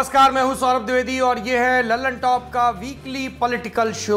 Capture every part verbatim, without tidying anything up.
नमस्कार, मैं हूं सौरभ द्विवेदी और यह है लल्लनटॉप का वीकली पॉलिटिकल शो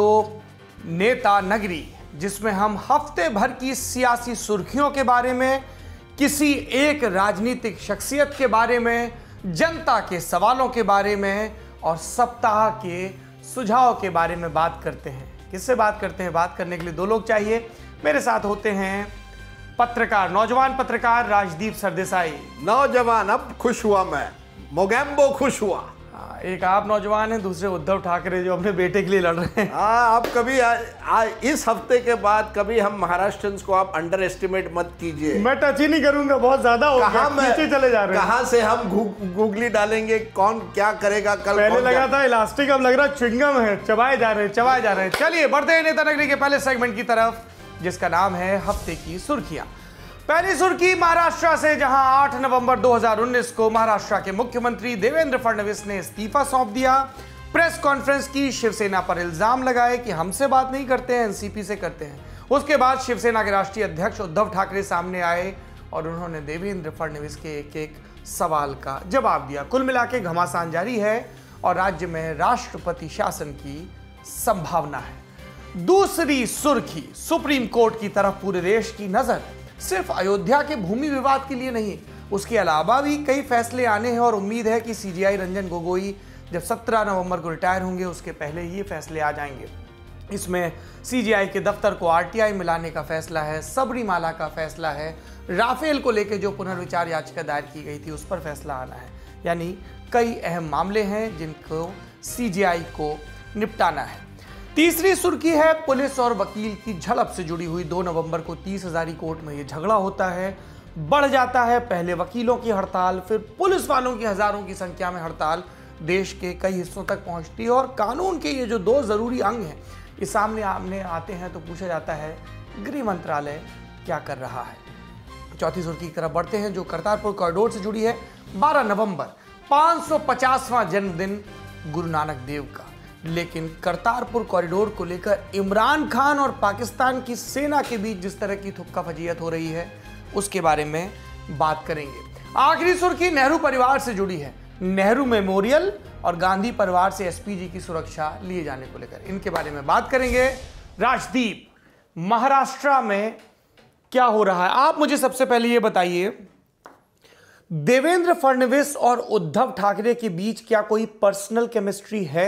नेता नगरी, जिसमें हम हफ्ते भर की सियासी सुर्खियों के बारे में, किसी एक राजनीतिक शख्सियत के बारे में, जनता के सवालों के बारे में और सप्ताह के सुझाव के बारे में बात करते हैं। किससे बात करते हैं? बात करने के लिए दो लोग चाहिए। मेरे साथ होते हैं पत्रकार, नौजवान पत्रकार राजदीप सरदेसाई। नौजवान, अब खुश हुआ मैं, मोगैम्बो खुश हुआ। आ, एक आप नौजवान हैं, दूसरे उद्धव ठाकरे जो अपने बेटे के लिए लड़ रहे हैं। हाँ, आप कभी आ, आ, इस हफ्ते के बाद कभी हम महाराष्ट्रियंस को आप अंडर एस्टिमेट मत कीजिए। मैं टच ही नहीं करूंगा, बहुत ज्यादा हो गया, नीचे चले जा रहे हैं। कहां से हम गूगली डालेंगे, कौन क्या करेगा कल? पहले लगा था इलास्टिक, अब लग रहा च्युइंगम है, चबाए जा रहे हैं चबाए जा रहे हैं। चलिए बढ़ते हैं नेता नगरी के पहले सेगमेंट की तरफ, जिसका नाम है हफ्ते की सुर्खियां। पहली सुर्खी महाराष्ट्र से, जहां आठ नवंबर दो हज़ार उन्नीस को महाराष्ट्र के मुख्यमंत्री देवेंद्र फडणवीस ने इस्तीफा सौंप दिया। प्रेस कॉन्फ्रेंस की, शिवसेना पर इल्जाम लगाए कि हमसे बात नहीं करते हैं, एनसीपी से करते हैं। उसके बाद शिवसेना के राष्ट्रीय अध्यक्ष उद्धव ठाकरे सामने आए और उन्होंने देवेंद्र फडणवीस के एक एक सवाल का जवाब दिया। कुल मिला के घमासान जारी है और राज्य में राष्ट्रपति शासन की संभावना है। दूसरी सुर्खी, सुप्रीम कोर्ट की तरफ पूरे देश की नजर। सिर्फ अयोध्या के भूमि विवाद के लिए नहीं, उसके अलावा भी कई फैसले आने हैं और उम्मीद है कि सीजेआई रंजन गोगोई जब सत्रह नवंबर को रिटायर होंगे उसके पहले ये फैसले आ जाएंगे। इसमें सीजेआई के दफ्तर को आरटीआई मिलाने का फैसला है, सबरीमाला का फैसला है, राफेल को लेकर जो पुनर्विचार याचिका दायर की गई थी उस पर फैसला आना है। यानी कई अहम मामले हैं जिनको सीजेआई को निपटाना है। तीसरी सुर्खी है पुलिस और वकील की झड़प से जुड़ी हुई। दो नवंबर को तीस हजारी कोर्ट में यह झगड़ा होता है, बढ़ जाता है। पहले वकीलों की हड़ताल, फिर पुलिस वालों की हजारों की संख्या में हड़ताल देश के कई हिस्सों तक पहुंचती है और कानून के ये जो दो जरूरी अंग हैं ये सामने आमने आते हैं तो पूछा जाता है गृह मंत्रालय क्या कर रहा है। चौथी सुर्खी की तरफ बढ़ते हैं, जो करतारपुर कॉरिडोर से जुड़ी है। बारह नवंबर पाँच सौ पचासवां जन्मदिन गुरु नानक देव का, लेकिन करतारपुर कॉरिडोर को लेकर इमरान खान और पाकिस्तान की सेना के बीच जिस तरह की थुक्का फजीयत हो रही है उसके बारे में बात करेंगे। आखिरी सुर्खी नेहरू परिवार से जुड़ी है। नेहरू मेमोरियल और गांधी परिवार से एसपीजी की सुरक्षा लिए जाने को लेकर, इनके बारे में बात करेंगे। राजदीप, महाराष्ट्र में क्या हो रहा है? आप मुझे सबसे पहले ये बताइए, देवेंद्र फडणवीस और उद्धव ठाकरे के बीच क्या कोई पर्सनल केमिस्ट्री है?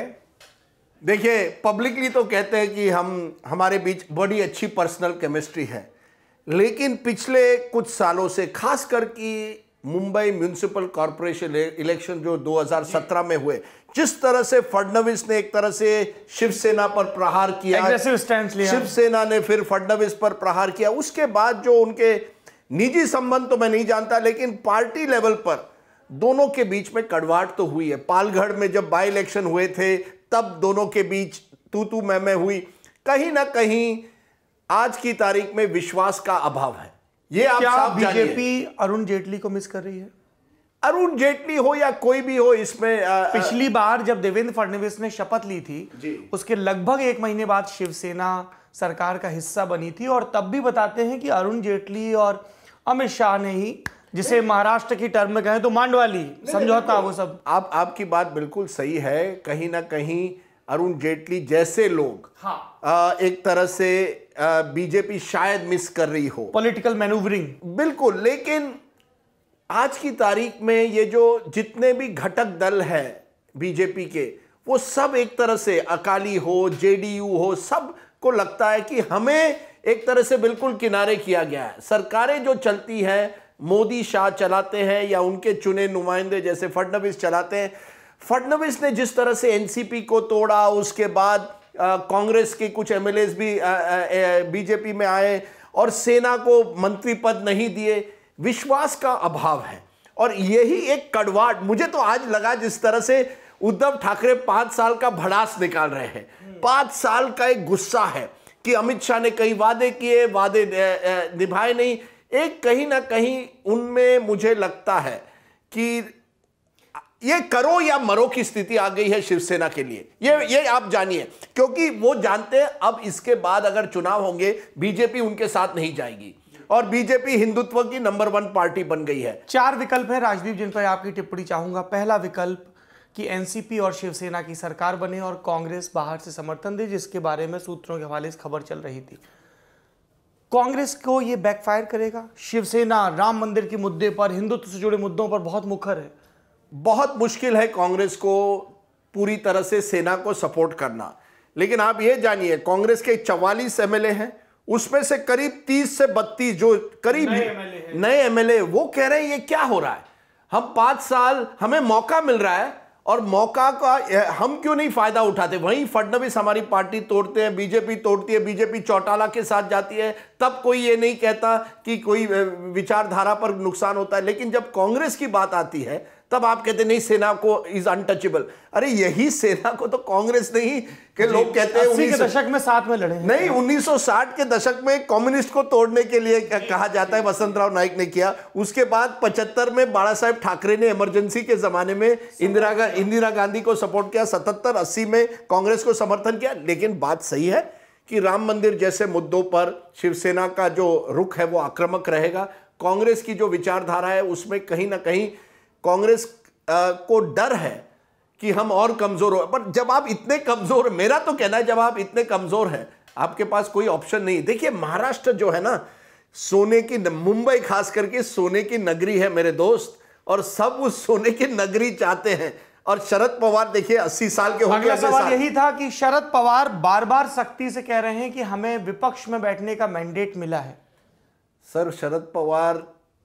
देखिए, पब्लिकली तो कहते हैं कि हम हमारे बीच बड़ी अच्छी पर्सनल केमिस्ट्री है, लेकिन पिछले कुछ सालों से, खासकर कि मुंबई म्यूनिसिपल कॉरपोरेशन इलेक्शन जो दो हज़ार सत्रह में हुए, जिस तरह से फडणवीस ने एक तरह से शिवसेना पर प्रहार किया, एग्रेसिव स्टैंड लिया, शिवसेना ने फिर फडणवीस पर प्रहार किया, उसके बाद जो उनके निजी संबंध तो मैं नहीं जानता, लेकिन पार्टी लेवल पर दोनों के बीच में कड़वाहट तो हुई है। पालगढ़ में जब बाई इलेक्शन हुए थे तब दोनों के बीच तू तू मैं मैं हुई। कहीं ना कहीं आज की तारीख में विश्वास का अभाव है। ये आप साफ जानिए। बीजेपी अरुण जेटली को मिस कर रही है? अरुण जेटली हो या कोई भी हो, इसमें आ, पिछली बार जब देवेंद्र फडणवीस ने शपथ ली थी उसके लगभग एक महीने बाद शिवसेना सरकार का हिस्सा बनी थी और तब भी बताते हैं कि अरुण जेटली और अमित शाह ने ही, जिसे महाराष्ट्र की टर्म में कहें तो मांडवाली समझौता, वो सब। आप आपकी बात बिल्कुल सही है। कहीं ना कहीं अरुण जेटली जैसे लोग हाँ। आ, एक तरह से बीजेपी शायद मिस कर रही हो, पॉलिटिकल मैनूवरिंग। बिल्कुल, लेकिन आज की तारीख में ये जो जितने भी घटक दल है बीजेपी के, वो सब एक तरह से, अकाली हो, जेडीयू हो, सब को लगता है कि हमें एक तरह से बिल्कुल किनारे किया गया है। सरकारें जो चलती हैं, मोदी शाह चलाते हैं या उनके चुने नुमाइंदे जैसे फडणवीस चलाते हैं। फडणवीस ने जिस तरह से एनसीपी को तोड़ा, उसके बाद कांग्रेस के कुछ एमएलएस भी बीजेपी में आए और सेना को मंत्री पद नहीं दिए। विश्वास का अभाव है और यही एक कड़वाहट मुझे तो आज लगा, जिस तरह से उद्धव ठाकरे पांच साल का भड़ास निकाल रहे हैं, पांच साल का एक गुस्सा है कि अमित शाह ने कई वादे किए, वादे निभाए नहीं। एक कहीं ना कहीं उनमें मुझे लगता है कि ये करो या मरो की स्थिति आ गई है शिवसेना के लिए। ये ये आप जानिए, क्योंकि वो जानते हैं अब इसके बाद अगर चुनाव होंगे बीजेपी उनके साथ नहीं जाएगी और बीजेपी हिंदुत्व की नंबर वन पार्टी बन गई है। चार विकल्प है राजदीप जिन पर आपकी टिप्पणी चाहूंगा। पहला विकल्प कि एनसीपी और शिवसेना की सरकार बने और कांग्रेस बाहर से समर्थन दे, जिसके बारे में सूत्रों के हवाले से खबर चल रही थी। कांग्रेस को यह बैकफायर करेगा। शिवसेना राम मंदिर के मुद्दे पर, हिंदुत्व से जुड़े मुद्दों पर बहुत मुखर है। बहुत मुश्किल है कांग्रेस को पूरी तरह से सेना को सपोर्ट करना, लेकिन आप ये जानिए कांग्रेस के चवालीस एमएलए हैं, उसमें से करीब तीस से बत्तीस जो करीब नए एमएलए, वो कह रहे हैं ये क्या हो रहा है, हम पांच साल हमें मौका मिल रहा है और मौका का हम क्यों नहीं फायदा उठाते। वहीं फडणवीस हमारी पार्टी तोड़ते हैं, बीजेपी तोड़ती है, बीजेपी चौटाला के साथ जाती है, तब कोई ये नहीं कहता कि कोई विचारधारा पर नुकसान होता है। लेकिन जब कांग्रेस की बात आती है तब आप कहते नहीं सेना को इज अनटचेबल। अरे यही सेना को तो कांग्रेस नहीं के लोग कहते हैं अस्सी के दशक में साथ में लड़े हैं। नहीं, उन्नीस सौ साठ के दशक में कम्युनिस्ट को तोड़ने के लिए कहा जाता है, वसंतराव नाइक ने किया। उसके बाद पचहत्तर में बाला साहेब ठाकरे ने इमरजेंसी के जमाने में इंदिरा इंदिरा गांधी को सपोर्ट किया, सतहत्तर अस्सी में कांग्रेस को समर्थन किया। लेकिन बात सही है कि राम मंदिर जैसे मुद्दों पर शिवसेना का जो रुख है वो आक्रामक रहेगा। कांग्रेस की जो विचारधारा है उसमें कहीं ना कहीं कांग्रेस को डर है कि हम और कमजोर हो। पर जब आप इतने कमजोर, मेरा तो कहना है जब आप इतने कमजोर हैं, आपके पास कोई ऑप्शन नहीं। देखिए महाराष्ट्र जो है ना, सोने की, मुंबई खास करके सोने की नगरी है मेरे दोस्त, और सब उस सोने की नगरी चाहते हैं। और शरद पवार देखिए अस्सी साल के हो गए। अगला सवाल यही था कि शरद पवार बार बार सख्ती से कह रहे हैं कि हमें विपक्ष में बैठने का मैंडेट मिला है। सर, शरद पवार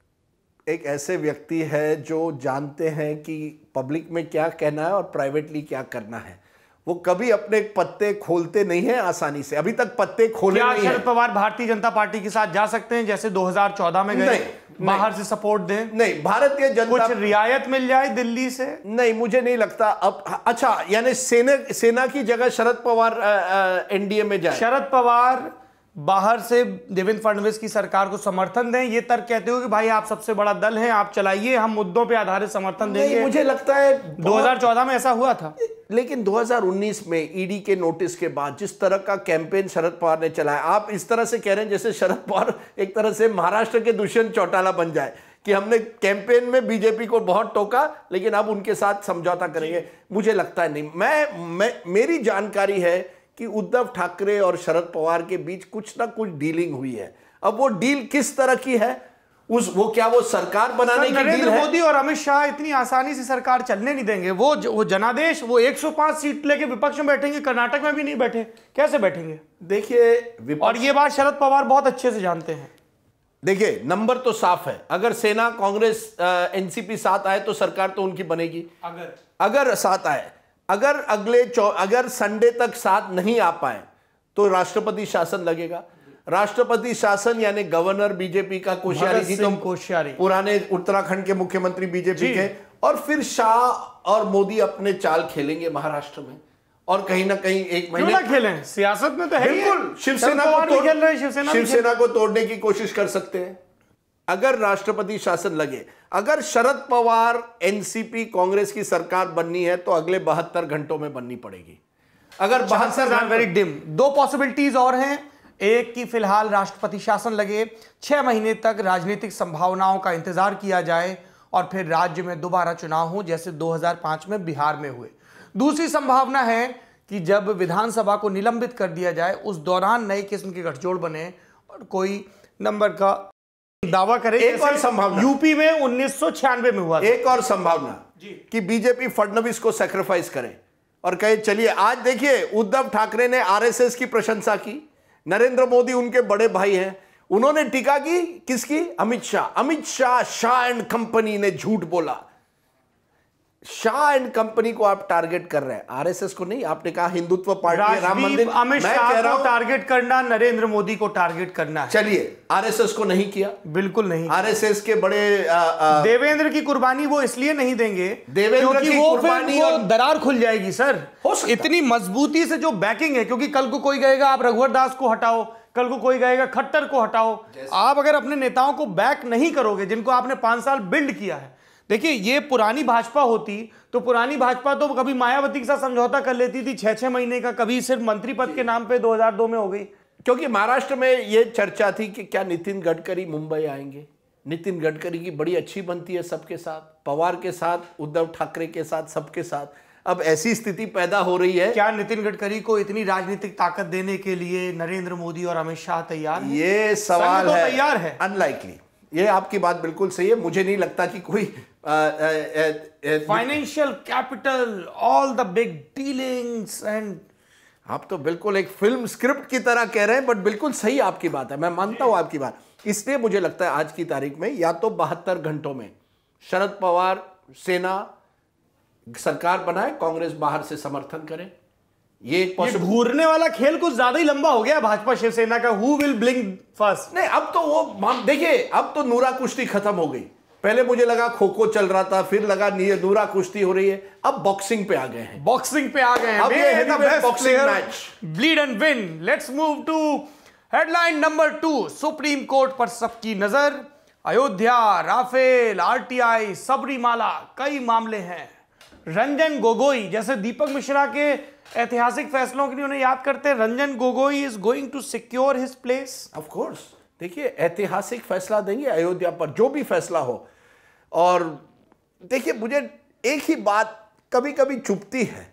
एक ऐसे व्यक्ति है जो जानते हैं कि पब्लिक में क्या कहना है और प्राइवेटली क्या करना है। वो कभी अपने पत्ते खोलते नहीं है आसानी से, अभी तक पत्ते खोले क्या नहीं है। शरद पवार भारतीय जनता पार्टी के साथ जा सकते हैं जैसे दो हज़ार चौदह में गए, बाहर से सपोर्ट दें? नहीं, भारतीय जनता कुछ रियायत मिल जाए दिल्ली से? नहीं, मुझे नहीं लगता। अब अच्छा, यानी सेना सेना की जगह शरद पवार एनडीए में जाए। शरद पवार बाहर से देवेंद्र फडणवीस की सरकार को समर्थन दें, ये तर्क कहते हो कि भाई आप सबसे बड़ा दल हैं, आप चलाइए, हम मुद्दों पे आधारित समर्थन देंगे। मुझे लगता है दो हज़ार चौदह में ऐसा हुआ था। लेकिन दो हज़ार उन्नीस में ईडी के नोटिस के बाद जिस तरह का कैंपेन शरद पवार ने चलाया, आप इस तरह से कह रहे हैं जैसे शरद पवार एक तरह से महाराष्ट्र के दुष्यंत चौटाला बन जाए कि हमने कैंपेन में बीजेपी को बहुत टोका लेकिन अब उनके साथ समझौता करेंगे। मुझे लगता है नहीं। मैं, मैं मेरी जानकारी है कि उद्धव ठाकरे और शरद पवार के बीच कुछ ना कुछ डीलिंग हुई है। अब वो डील किस तरह की है, उस वो क्या वो सरकार बनाने की डील है? नरेंद्र मोदी और अमित शाह इतनी आसानी से सरकार चलने नहीं देंगे। वो वो जनादेश, वो एक सौ पाँच सीट लेके विपक्ष में बैठेंगे, कर्नाटक में भी नहीं बैठे, कैसे बैठेंगे? देखिए, और ये बात शरद पवार बहुत अच्छे से जानते हैं। देखिए, नंबर तो साफ है, अगर सेना कांग्रेस एनसीपी साथ आए तो सरकार तो उनकी बनेगी। अगर अगर साथ आए, अगर अगले अगर संडे तक साथ नहीं आ पाए तो राष्ट्रपति शासन लगेगा। राष्ट्रपति शासन यानी गवर्नर बीजेपी का कोश्यारी जी, तो कोश्यारी पुराने उत्तराखंड के मुख्यमंत्री बीजेपी के, और फिर शाह और मोदी अपने चाल खेलेंगे महाराष्ट्र में। और कहीं ना कहीं एक महीने क्यों ना खेलें, सियासत में तो है। बिल्कुल, शिवसेना को तोड़ खेल रहे, शिवसेना शिवसेना को तोड़ने की कोशिश कर सकते हैं अगर राष्ट्रपति शासन लगे। अगर शरद पवार एनसीपी कांग्रेस की सरकार बननी है तो अगले बहत्तर घंटों में बननी पड़ेगी। अगर बहत्तर वेरी डिम। दो पॉसिबिलिटीज और हैं। एक की फिलहाल राष्ट्रपति शासन लगे, छह महीने तक राजनीतिक संभावनाओं का इंतजार किया जाए और फिर राज्य में दोबारा चुनाव हो जैसे दो हज़ार पाँच में बिहार में हुए। दूसरी संभावना है कि जब विधानसभा को निलंबित कर दिया जाए उस दौरान नई किस्म के गठजोड़ बने और कोई नंबर का दावा करे। एक और संभावना यूपी में उन्नीस सौ छियानवे में हुआ। एक और संभावना कि बीजेपी फडणवीस को सैक्रिफाइस करे और कहे चलिए। आज देखिए, उद्धव ठाकरे ने आरएसएस की प्रशंसा की, नरेंद्र मोदी उनके बड़े भाई हैं, उन्होंने टीका की किसकी? अमित शाह। अमित शाह शाह एंड कंपनी ने झूठ बोला। शाह एंड कंपनी को आप टारगेट कर रहे हैं, आरएसएस को नहीं। आपने कहा हिंदुत्व पार्टी, राम मंदिर। अमित शाह को टारगेट करना, नरेंद्र मोदी को टारगेट करना है। चलिए, आरएसएस को नहीं किया, बिल्कुल नहीं। आरएसएस के बड़े आ, आ, देवेंद्र की कुर्बानी वो इसलिए नहीं देंगे देवेंद्र की वो कुर्बानी वो और दरार खुल जाएगी सर। इतनी मजबूती से जो बैकिंग है, क्योंकि कल को कोई कहेगा आप रघुवर दास को हटाओ, कल को कोई कहेगा खट्टर को हटाओ। आप अगर अपने नेताओं को बैक नहीं करोगे जिनको आपने पांच साल बिल्ड किया है। देखिए, ये पुरानी भाजपा होती तो पुरानी भाजपा तो कभी मायावती के साथ समझौता कर लेती थी छह छह महीने का, कभी सिर्फ मंत्री पद के नाम पे दो हज़ार दो में हो गई। क्योंकि महाराष्ट्र में ये चर्चा थी कि क्या नितिन गडकरी मुंबई आएंगे। नितिन गडकरी की बड़ी अच्छी बनती है सबके साथ, पवार के साथ, उद्धव ठाकरे के साथ, सबके साथ। अब ऐसी स्थिति पैदा हो रही है। क्या नितिन गडकरी को इतनी राजनीतिक ताकत देने के लिए नरेंद्र मोदी और अमित शाह तैयार हैं? ये सवाल तो है, तैयार है। अनलाइकली। ये आपकी बात बिल्कुल सही है। मुझे नहीं लगता कि कोई financial capital, all the big dealings and आप तो बिल्कुल एक फिल्म स्क्रिप्ट की तरह कह रहे हैं, बट बिल्कुल सही आपकी बात है, मैं मानता हूं आपकी बात। इसलिए मुझे लगता है आज की तारीख में या तो बहत्तर घंटों में शरद पवार सेना सरकार बनाए, कांग्रेस बाहर से समर्थन करे। ये एक ये घूरने वाला खेल कुछ ज्यादा ही लंबा हो गया भाजपा शिवसेना का। Who will blink first? नहीं, अब तो वो देखिए, अब तो नूरा कुश्ती खत्म हो गई। पहले मुझे लगा खो खो चल रहा था, फिर लगा नूरा कुश्ती हो रही है, अब बॉक्सिंग पे आ गए हैं। बॉक्सिंग पे आ गए हैं। अब ये heavyweight boxing match, bleed and win. Let's move to headline number two. Supreme court पर सबकी नजर। अयोध्या, राफेल, आरटीआई, सबरीमाला, कई मामले हैं। रंजन गोगोई, जैसे दीपक मिश्रा के ऐतिहासिक फैसलों के लिए उन्हें याद करते हैं, Ranjan Gogoi is going to secure his place. Of course, देखिए ऐतिहासिक फैसला देंगे अयोध्या पर, जो भी फैसला हो। और देखिए, मुझे एक ही बात कभी कभी चुभती है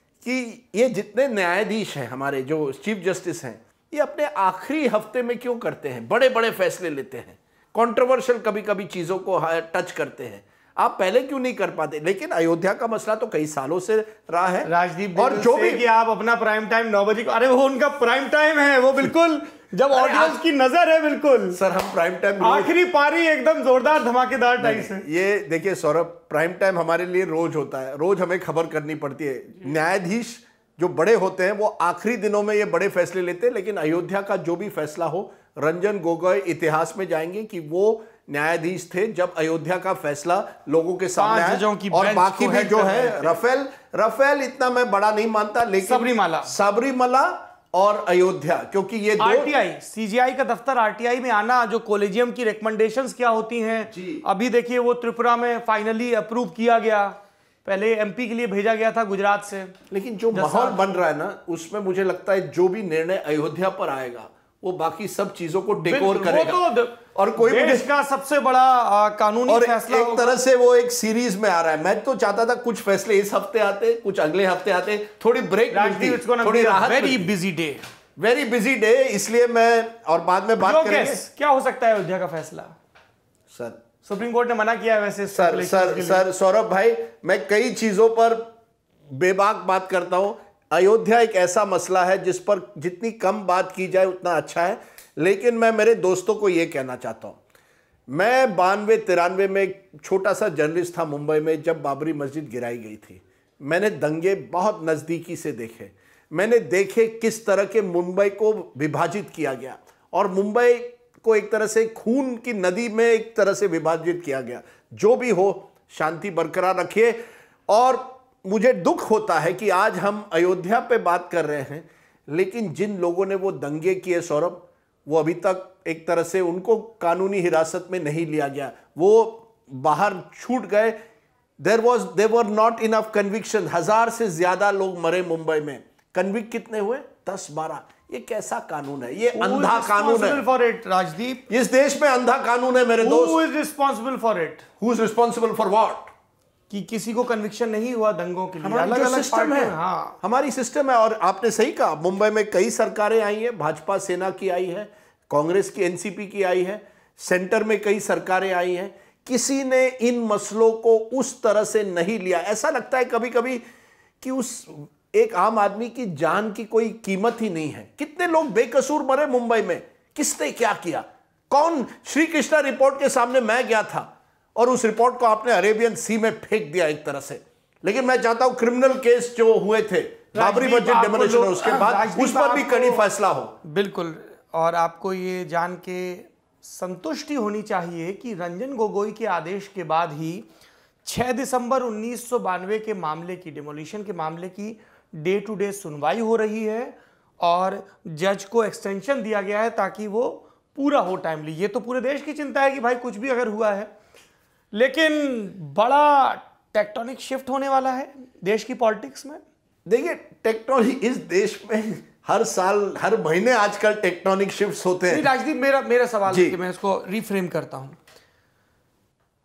कि ये जितने न्यायाधीश हैं हमारे, जो चीफ जस्टिस हैं, ये अपने आखिरी हफ्ते में क्यों करते हैं, बड़े बड़े फैसले लेते हैं, कंट्रोवर्शियल कभी कभी चीजों को टच करते हैं। आप पहले क्यों नहीं कर पाते? लेकिन अयोध्या का मसला तो कई सालों से रहा है। राजदीप, और जो भी कि आप अपना प्राइम टाइम नौ बजे को, अरे वो उनका प्राइम टाइम है, वो बिल्कुल जब ऑडियंस की नजर है, बिल्कुल सर हम प्राइम टाइम, आखिरी पारी एकदम जोरदार धमाकेदार टाइम से। ये देखिए सौरभ, प्राइम टाइम हमारे लिए रोज होता है, रोज हमें खबर करनी पड़ती है। न्यायाधीश जो बड़े होते हैं वो आखिरी दिनों में ये बड़े फैसले लेते हैं। लेकिन अयोध्या का जो भी फैसला हो, रंजन गोगोई इतिहास में जाएंगे कि वो न्यायाधीश थे जब अयोध्या का फैसला लोगों के सामने आया। और बाकी भी जो है, राफेल राफेल इतना मैं बड़ा नहीं मानता, लेकिन सबरीमाला सबरीमाला और अयोध्या, क्योंकि ये दो आरटीआई, सीजीआई का दफ्तर आरटीआई में आना, जो कॉलेजियम की रिकमेंडेशंस क्या होती हैं, अभी देखिए वो त्रिपुरा में फाइनली अप्रूव किया गया। पहले एमपी के लिए भेजा गया था गुजरात से। लेकिन जो माहौल बन रहा है ना, उसमें मुझे लगता है जो भी निर्णय अयोध्या पर आएगा वो बाकी सब चीजों को टेक ओवर करेगा। तो और कोई देश का सबसे बड़ा आ, कानूनी और फैसला एक तरह से वो एक सीरीज में आ रहा है। मैं तो चाहता था कुछ फैसले इस हफ्ते आते, कुछ अगले हफ्ते आते, थोड़ी ब्रेक मिलती, थोड़ी राहत। Very busy day, very busy day. इसलिए मैं और बाद में बात करेंगे क्या हो सकता है अयोध्या का फैसला। सर सुप्रीम कोर्ट ने मना किया है वैसे। सर सर सर सौरभ भाई, मैं कई चीजों पर बेबाक बात करता हूं। अयोध्या एक ऐसा मसला है जिस पर जितनी कम बात की जाए उतना अच्छा है। लेकिन मैं मेरे दोस्तों को यह कहना चाहता हूं, मैं बानवे तिरानवे में एक छोटा सा जर्नलिस्ट था मुंबई में, जब बाबरी मस्जिद गिराई गई थी। मैंने दंगे बहुत नज़दीकी से देखे। मैंने देखे किस तरह के मुंबई को विभाजित किया गया, और मुंबई को एक तरह से खून की नदी में एक तरह से विभाजित किया गया। जो भी हो, शांति बरकरार रखिए। और मुझे दुख होता है कि आज हम अयोध्या पे बात कर रहे हैं, लेकिन जिन लोगों ने वो दंगे किए सौरभ, वो अभी तक एक तरह से उनको कानूनी हिरासत में नहीं लिया गया, वो बाहर छूट गए। There was there were not enough conviction. हजार से ज्यादा लोग मरे मुंबई में, कन्विक्ट कितने हुए? दस बारह। ये कैसा कानून है? ये अंधा कानून है। फॉर इट राजदीप, इस देश में अंधा कानून है मेरे दोस्त। Who is responsible for it? Who is responsible for what? कि किसी को कन्विक्शन नहीं हुआ दंगों के लिए। अलग अलग सिस्टम है। हाँ, हमारी सिस्टम है। और आपने सही कहा, मुंबई में कई सरकारें आई हैं, भाजपा सेना की आई है, कांग्रेस की एनसीपी की आई है, सेंटर में कई सरकारें आई हैं। किसी ने इन मसलों को उस तरह से नहीं लिया। ऐसा लगता है कभी कभी कि उस एक आम आदमी की जान की कोई कीमत ही नहीं है। कितने लोग बेकसूर मरे मुंबई में, किसने क्या किया? कौन? श्री कृष्णा रिपोर्ट के सामने मैं गया था और उस रिपोर्ट को आपने अरेबियन सी में फेंक दिया एक तरह से। लेकिन मैं चाहता हूं क्रिमिनल केस जो हुए थे बाबरी मस्जिद डेमोलिशन, उसके बाद उस पर भी कड़ी फैसला हो। बिल्कुल। और आपको ये जान के संतुष्टि होनी चाहिए कि रंजन गोगोई के आदेश के बाद ही छह दिसंबर उन्नीस सौ बानवे के मामले की, डेमोलिशन के मामले की डे टू डे सुनवाई हो रही है, और जज को एक्सटेंशन दिया गया है ताकि वो पूरा हो टाइमली। ये तो पूरे देश की चिंता है कि भाई कुछ भी अगर हुआ है। लेकिन बड़ा टेक्टोनिक शिफ्ट होने वाला है देश की पॉलिटिक्स में। देखिए, टेक्टोनिक इस देश में हर साल, हर महीने आजकल टेक्टोनिक शिफ्ट्स होते हैं। राजदीप, मेरा मेरा सवाल है कि मैं इसको रिफ्रेम करता हूं।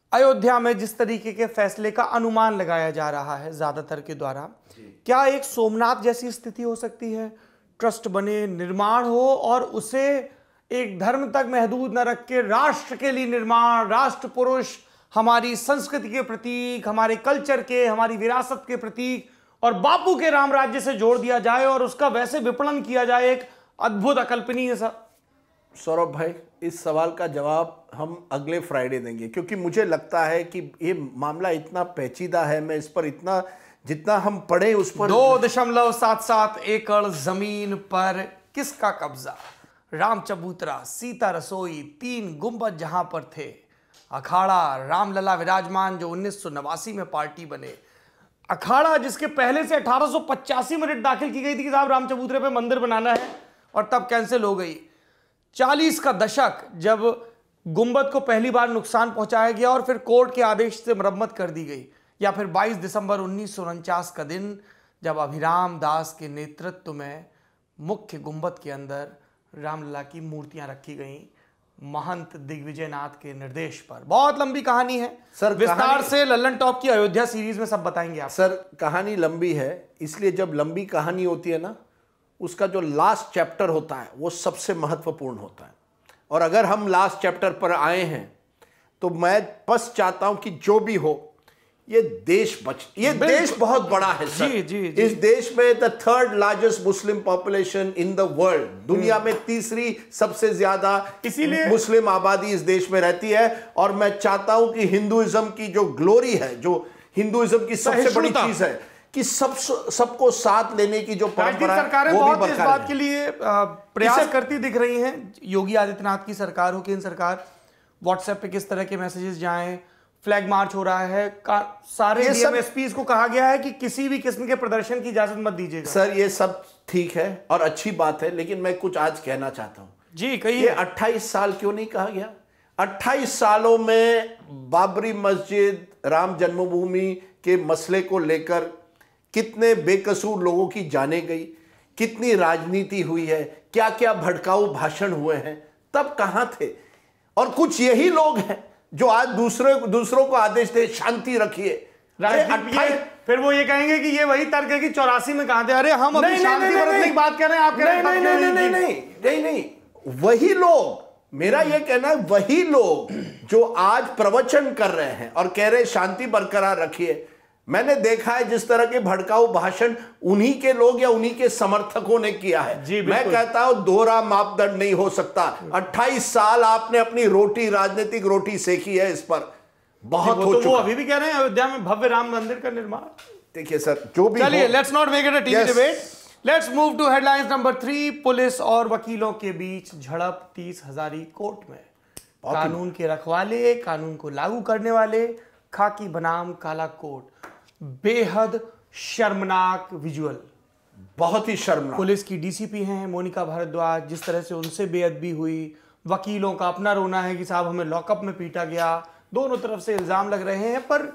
अयोध्या में जिस तरीके के फैसले का अनुमान लगाया जा रहा है ज्यादातर के द्वारा, क्या एक सोमनाथ जैसी स्थिति हो सकती है? ट्रस्ट बने, निर्माण हो और उसे एक धर्म तक महदूद न रख के राष्ट्र के लिए निर्माण, राष्ट्र पुरुष, हमारी संस्कृति के प्रतीक, हमारे कल्चर के, हमारी विरासत के प्रतीक और बापू के राम राज्य से जोड़ दिया जाए और उसका वैसे विपणन किया जाए, एक अद्भुत अकल्पनीय सा। सौरभ भाई, इस सवाल का जवाब हम अगले फ्राइडे देंगे, क्योंकि मुझे लगता है कि ये मामला इतना पेचीदा है, मैं इस पर इतना जितना हम पढ़े उस पर। दो दशमलव सात सात एकड़ जमीन पर किसका कब्जा? राम चबूतरा, सीता रसोई, तीन गुंबद जहां पर थे, अखाड़ा रामलला विराजमान जो उन्नीस सौ नवासी में पार्टी बने, अखाड़ा जिसके पहले से अठारह सौ पचासी में रिट दाखिल की गई थी कि साहब राम चबूतरे पे मंदिर बनाना है और तब कैंसिल हो गई। चालीस का दशक जब गुंबद को पहली बार नुकसान पहुंचाया गया और फिर कोर्ट के आदेश से मरम्मत कर दी गई, या फिर बाईस दिसंबर उन्नीस सौ उनचास का दिन जब अभिराम दास के नेतृत्व में मुख्य गुंबद के अंदर रामलला की मूर्तियां रखी गईं महंत दिग्विजयनाथ के निर्देश पर। बहुत लंबी कहानी है सर, विस्तार से लल्लनटॉप की अयोध्या सीरीज में सब बताएंगे आप। सर कहानी लंबी है, इसलिए जब लंबी कहानी होती है ना, उसका जो लास्ट चैप्टर होता है वो सबसे महत्वपूर्ण होता है। और अगर हम लास्ट चैप्टर पर आए हैं तो मैं बस चाहता हूं कि जो भी हो ये देश बच, ये देश बहुत बड़ा है सर। जी, जी, जी। इस देश में the third largest Muslim population in the world, दुनिया में तीसरी सबसे ज्यादा इसीलिए मुस्लिम आबादी इस देश में रहती है। और मैं चाहता हूं कि हिंदुइज्म की जो ग्लोरी है, जो हिंदुइज्म की सबसे बड़ी चीज है कि सब सबको साथ लेने की जो परंपरा है वो भी इस बात के लिए प्रयास करती दिख रही हैं। योगी आदित्यनाथ की सरकार हो, केंद्र सरकार, व्हाट्सएप पे किस तरह के मैसेजेस जाएं, फ्लैग मार्च हो रहा है, सारे डीएमएसपीज को कहा गया है कि किसी भी किस्म के प्रदर्शन की इजाजत मत दीजिएगा। सर ये सब ठीक है और अच्छी बात है, लेकिन मैं कुछ आज कहना चाहता हूं। जी कहिए। अट्ठाईस साल क्यों नहीं कहा गया? अट्ठाईस सालों में बाबरी मस्जिद, राम जन्मभूमि के मसले को लेकर कितने बेकसूर लोगों की जाने गई, कितनी राजनीति हुई है, क्या क्या भड़काऊ भाषण हुए हैं, तब कहां थे? और कुछ यही लोग हैं जो आज दूसरे दूसरों को आदेश दे शांति रखिए। फिर वो ये कहेंगे कि ये वही तर्क है कि चौरासी में कहां थे। अरे हम अभी शांति बरतने की बात कर रहे हैं, आप कह रहे हैं नहीं नहीं नहीं नहीं नहीं नहीं वही लोग, मेरा ये कहना है वही लोग जो आज प्रवचन कर रहे हैं और कह रहे हैं शांति बरकरार रखिए। मैंने देखा है जिस तरह के भड़काऊ भाषण उन्हीं के लोग या उन्हीं के समर्थकों ने किया है। मैं कहता हूं दोहरा मापदंड नहीं हो सकता। अट्ठाईस साल आपने अपनी रोटी, राजनीतिक रोटी सेकी है, इस पर बहुत हो चुका। वो अभी भी कह रहे हैं अयोध्या में भव्य राम मंदिर का निर्माण। देखिए सर, जो भी चलिए, let's not make it a TV debate, let's move to headlines number three. Police और वकीलों के बीच झड़प तीस हजारी कोर्ट में। कानून के रखवाले, कानून को लागू करने वाले, खाकी बनाम काला कोट। बेहद शर्मनाक विजुअल, बहुत ही शर्मनाक। पुलिस की डीसीपी हैं मोनिका भारद्वाज, जिस तरह से उनसे बेअदबी हुई, वकीलों का अपना रोना है कि साहब हमें लॉकअप में पीटा गया, दोनों तरफ से इल्जाम लग रहे हैं, पर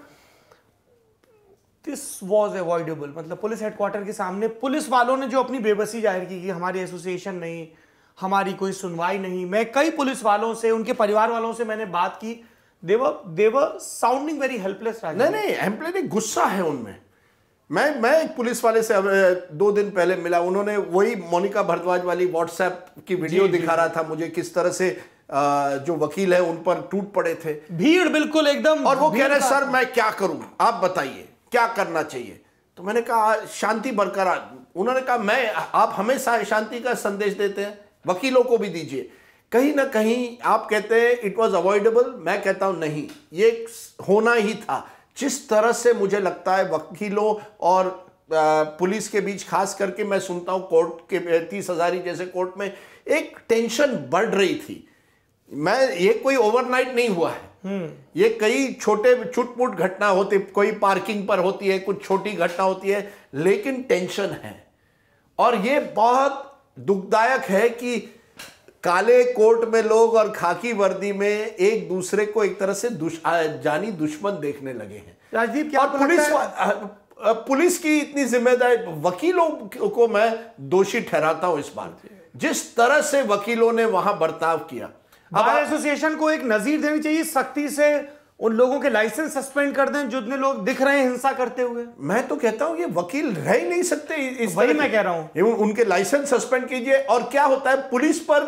दिस वाज अवॉइडेबल। मतलब पुलिस हेडक्वार्टर के सामने पुलिस वालों ने जो अपनी बेबसी जाहिर की कि हमारी एसोसिएशन नहीं, हमारी कोई सुनवाई नहीं। मैं कई पुलिस वालों से, उनके परिवार वालों से मैंने बात की, they were they were sounding very helpless। नहीं नहीं हेल्पलेस नहीं, गुस्सा है उनमें। मैं मैं एक पुलिस वाले से दो दिन पहले मिला, उन्होंने वही मोनिका भारद्वाज वाली व्हाट्सएप की वीडियो दिखा रहा था मुझे, किस तरह से जो वकील है उन पर टूट पड़े थे, भीड़ बिल्कुल एकदम। और वो कह रहे सर मैं क्या करूं, आप बताइए क्या करना चाहिए। तो मैंने कहा शांति बरकरार। उन्होंने कहा मैं आप हमेशा शांति का संदेश देते हैं, वकीलों को भी दीजिए। कहीं ना कहीं आप कहते हैं इट वाज अवॉइडेबल, मैं कहता हूं नहीं, ये होना ही था। जिस तरह से मुझे लगता है वकीलों और पुलिस के बीच, खास करके मैं सुनता हूं कोर्ट के तीस हजारी जैसे कोर्ट में एक टेंशन बढ़ रही थी। मैं ये कोई ओवरनाइट नहीं हुआ है, ये कई छोटे छुटपुट घटना होती, कोई पार्किंग पर होती है, कुछ छोटी घटना होती है, लेकिन टेंशन है। और ये बहुत दुखदायक है कि काले कोट में लोग और खाकी वर्दी में एक दूसरे को एक तरह से दुश, जानी दुश्मन देखने लगे हैं। राजदीप क्या पुलिस पुलिस की इतनी जिम्मेदारी, वकीलों को मैं दोषी ठहराता हूं इस बार, जिस तरह से वकीलों ने वहां बर्ताव किया। बार एसोसिएशन को एक नजीर देनी चाहिए, सख्ती से उन लोगों के लाइसेंस सस्पेंड कर दें जितने लोग दिख रहे हैं हिंसा करते हुए। मैं तो कहता हूं ये वकील रह ही नहीं सकते इस वही मैं कह रहा हूं, उनके लाइसेंस सस्पेंड कीजिए। और क्या होता है पुलिस पर,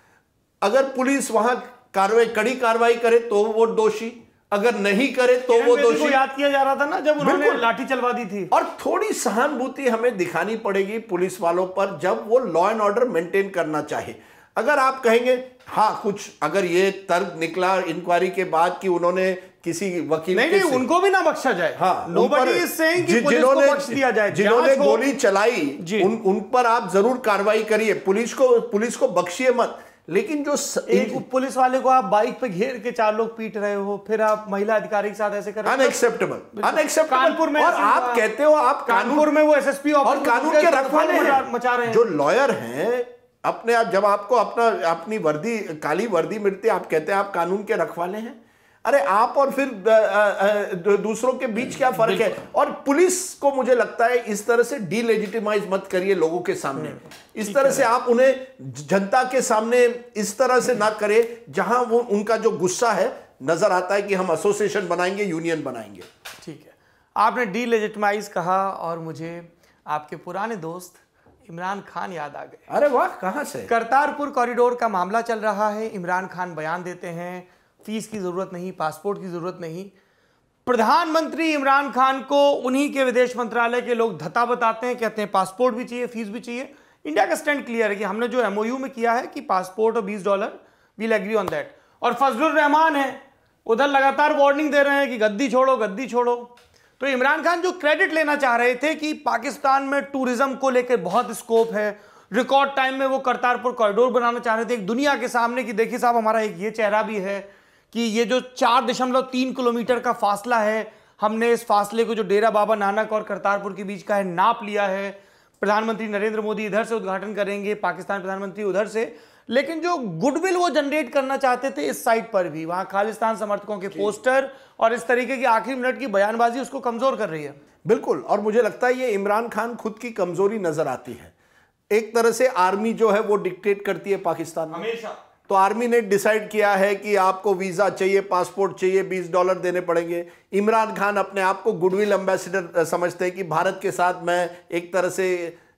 अगर पुलिस वहां कार्रवाई कड़ी कार्रवाई करे तो वो दोषी, अगर नहीं करे तो वो दोषी। को याद किया जा रहा था ना जब उन्होंने लाठी चलवा दी थी। और थोड़ी सहानुभूति हमें दिखानी पड़ेगी पुलिस वालों पर जब वो लॉ एंड ऑर्डर मेंटेन करना चाहे। अगर आप कहेंगे हाँ कुछ अगर ये तर्क निकला इंक्वायरी के बाद कि उन्होंने किसी वकील नहीं, नहीं उनको भी ना बख्शा जाए। हाँ, नोबडी इज सेइंग कि पुलिस को बख्श दिया जाए। जिन्होंने गोली चलाई उन उन पर आप जरूर कार्रवाई करिए, पुलिस को पुलिस को बख्शिए मत। लेकिन जो स... एक पुलिस वाले को आप बाइक पे घेर के चार लोग पीट रहे हो, फिर आप महिला अधिकारी के साथ ऐसे कर रहे हो, अनएक्सेप्टेबल अनएक्सेप्टेबल। कानपुर में और आप कहते हो आप कानपुर में वो एसएसपी और कानून के रखवाले हैं, मचा रहे हैं। जो लॉयर हैं अपने आप, जब आपको अपना अपनी वर्दी काली वर्दी मिलती है आप कहते हैं आप कानून के रखवाले हैं। अरे आप और फिर दूसरों के बीच क्या फर्क है? और पुलिस को मुझे लगता है इस तरह से डीलेजिटिमाइज मत करिए लोगों के सामने, इस तरह से आप उन्हें जनता के सामने इस तरह से ना करें जहां वो उनका जो गुस्सा है नजर आता है कि हम एसोसिएशन बनाएंगे, यूनियन बनाएंगे। ठीक है, आपने डीलेजिटिमाइज कहा और मुझे आपके पुराने दोस्त इमरान खान याद आ गए। अरे वाह, कहां से? करतारपुर कॉरिडोर का मामला चल रहा है, इमरान खान बयान देते हैं फीस की जरूरत नहीं, पासपोर्ट की जरूरत नहीं। प्रधानमंत्री इमरान खान को उन्हीं के विदेश मंत्रालय के लोग धता बताते हैं, कहते हैं पासपोर्ट भी चाहिए, फीस भी चाहिए। इंडिया का स्टैंड क्लियर है कि हमने जो एमओयू में किया है कि पासपोर्ट और बीस dollar, we'll agree on that. और फजलुर रहमान है उधर लगातार वार्निंग दे रहे हैं कि गद्दी छोड़ो गद्दी छोड़ो। तो इमरान खान जो क्रेडिट लेना चाह रहे थे कि पाकिस्तान में टूरिज्म को लेकर बहुत स्कोप है, रिकॉर्ड टाइम में वो करतारपुर कॉरिडोर बनाना चाह रहे थे एक दुनिया के सामने कि देखिए साहब हमारा एक ये चेहरा भी है कि ये जो चार दशमलव तीन किलोमीटर का फासला है, हमने इस फासले को जो डेरा बाबा नानक और करतारपुर के बीच का है नाप लिया है। प्रधानमंत्री नरेंद्र मोदी इधर से उद्घाटन करेंगे, पाकिस्तान प्रधानमंत्री उधर से। लेकिन जो गुडविल वो जनरेट करना चाहते थे इस साइट पर भी, वहां खालिस्तान समर्थकों के पोस्टर और इस तरीके की आखिरी मिनट की बयानबाजी उसको कमजोर कर रही है। बिल्कुल, और मुझे लगता है ये इमरान खान खुद की कमजोरी नजर आती है। एक तरह से आर्मी जो है वो डिक्टेट करती है पाकिस्तान में हमेशा। तो आर्मी ने डिसाइड किया है कि आपको वीजा चाहिए, पासपोर्ट चाहिए, बीस डॉलर देने पड़ेंगे। इमरान खान अपने आप को गुडविल एम्बेसडर समझते हैं कि भारत के साथ मैं एक तरह से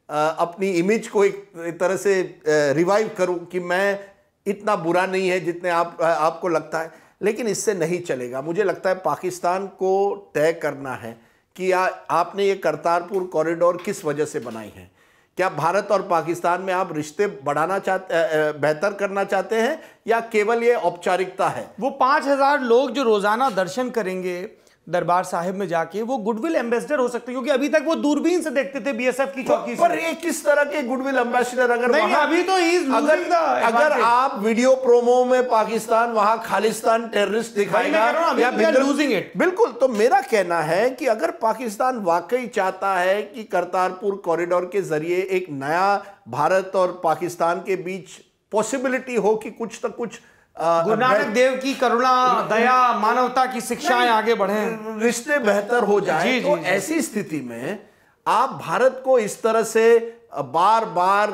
अपनी इमेज को एक तरह से रिवाइव करूं कि मैं इतना बुरा नहीं है जितने आप आपको लगता है। लेकिन इससे नहीं चलेगा। मुझे लगता है पाकिस्तान को तय करना है कि आ, आपने ये करतारपुर कॉरिडोर किस वजह से बनाई है। क्या भारत और पाकिस्तान में आप रिश्ते बढ़ाना चाहते, बेहतर करना चाहते हैं, या केवल ये औपचारिकता है? वो पांच हजार लोग जो रोजाना दर्शन करेंगे दरबार साहिब में जाके, वो गुडविल एम्बेसडर हो सकते हैं, क्योंकि अभी तक वो दूरबीन से देखते थे बीएसएफ की चौकी से। पर ये किस तरह के गुडविल एम्बेसडर? अगर नहीं, अभी तो अगर अगर आप वीडियो प्रोमो में पाकिस्तान वहां खालिस्तान टेररिस्ट दिखाएगा या लूजिंग इट। बिल्कुल, तो मेरा कहना है कि अगर पाकिस्तान वाकई चाहता है कि करतारपुर कॉरिडोर के जरिए एक नया भारत और पाकिस्तान के बीच पॉसिबिलिटी हो कि कुछ तो कुछ गुरु नानक देव की करुणा, दया, मानवता की शिक्षाएं आगे बढ़े, रिश्ते बेहतर हो जाए, तो ऐसी स्थिति में आप भारत को इस तरह से बार बार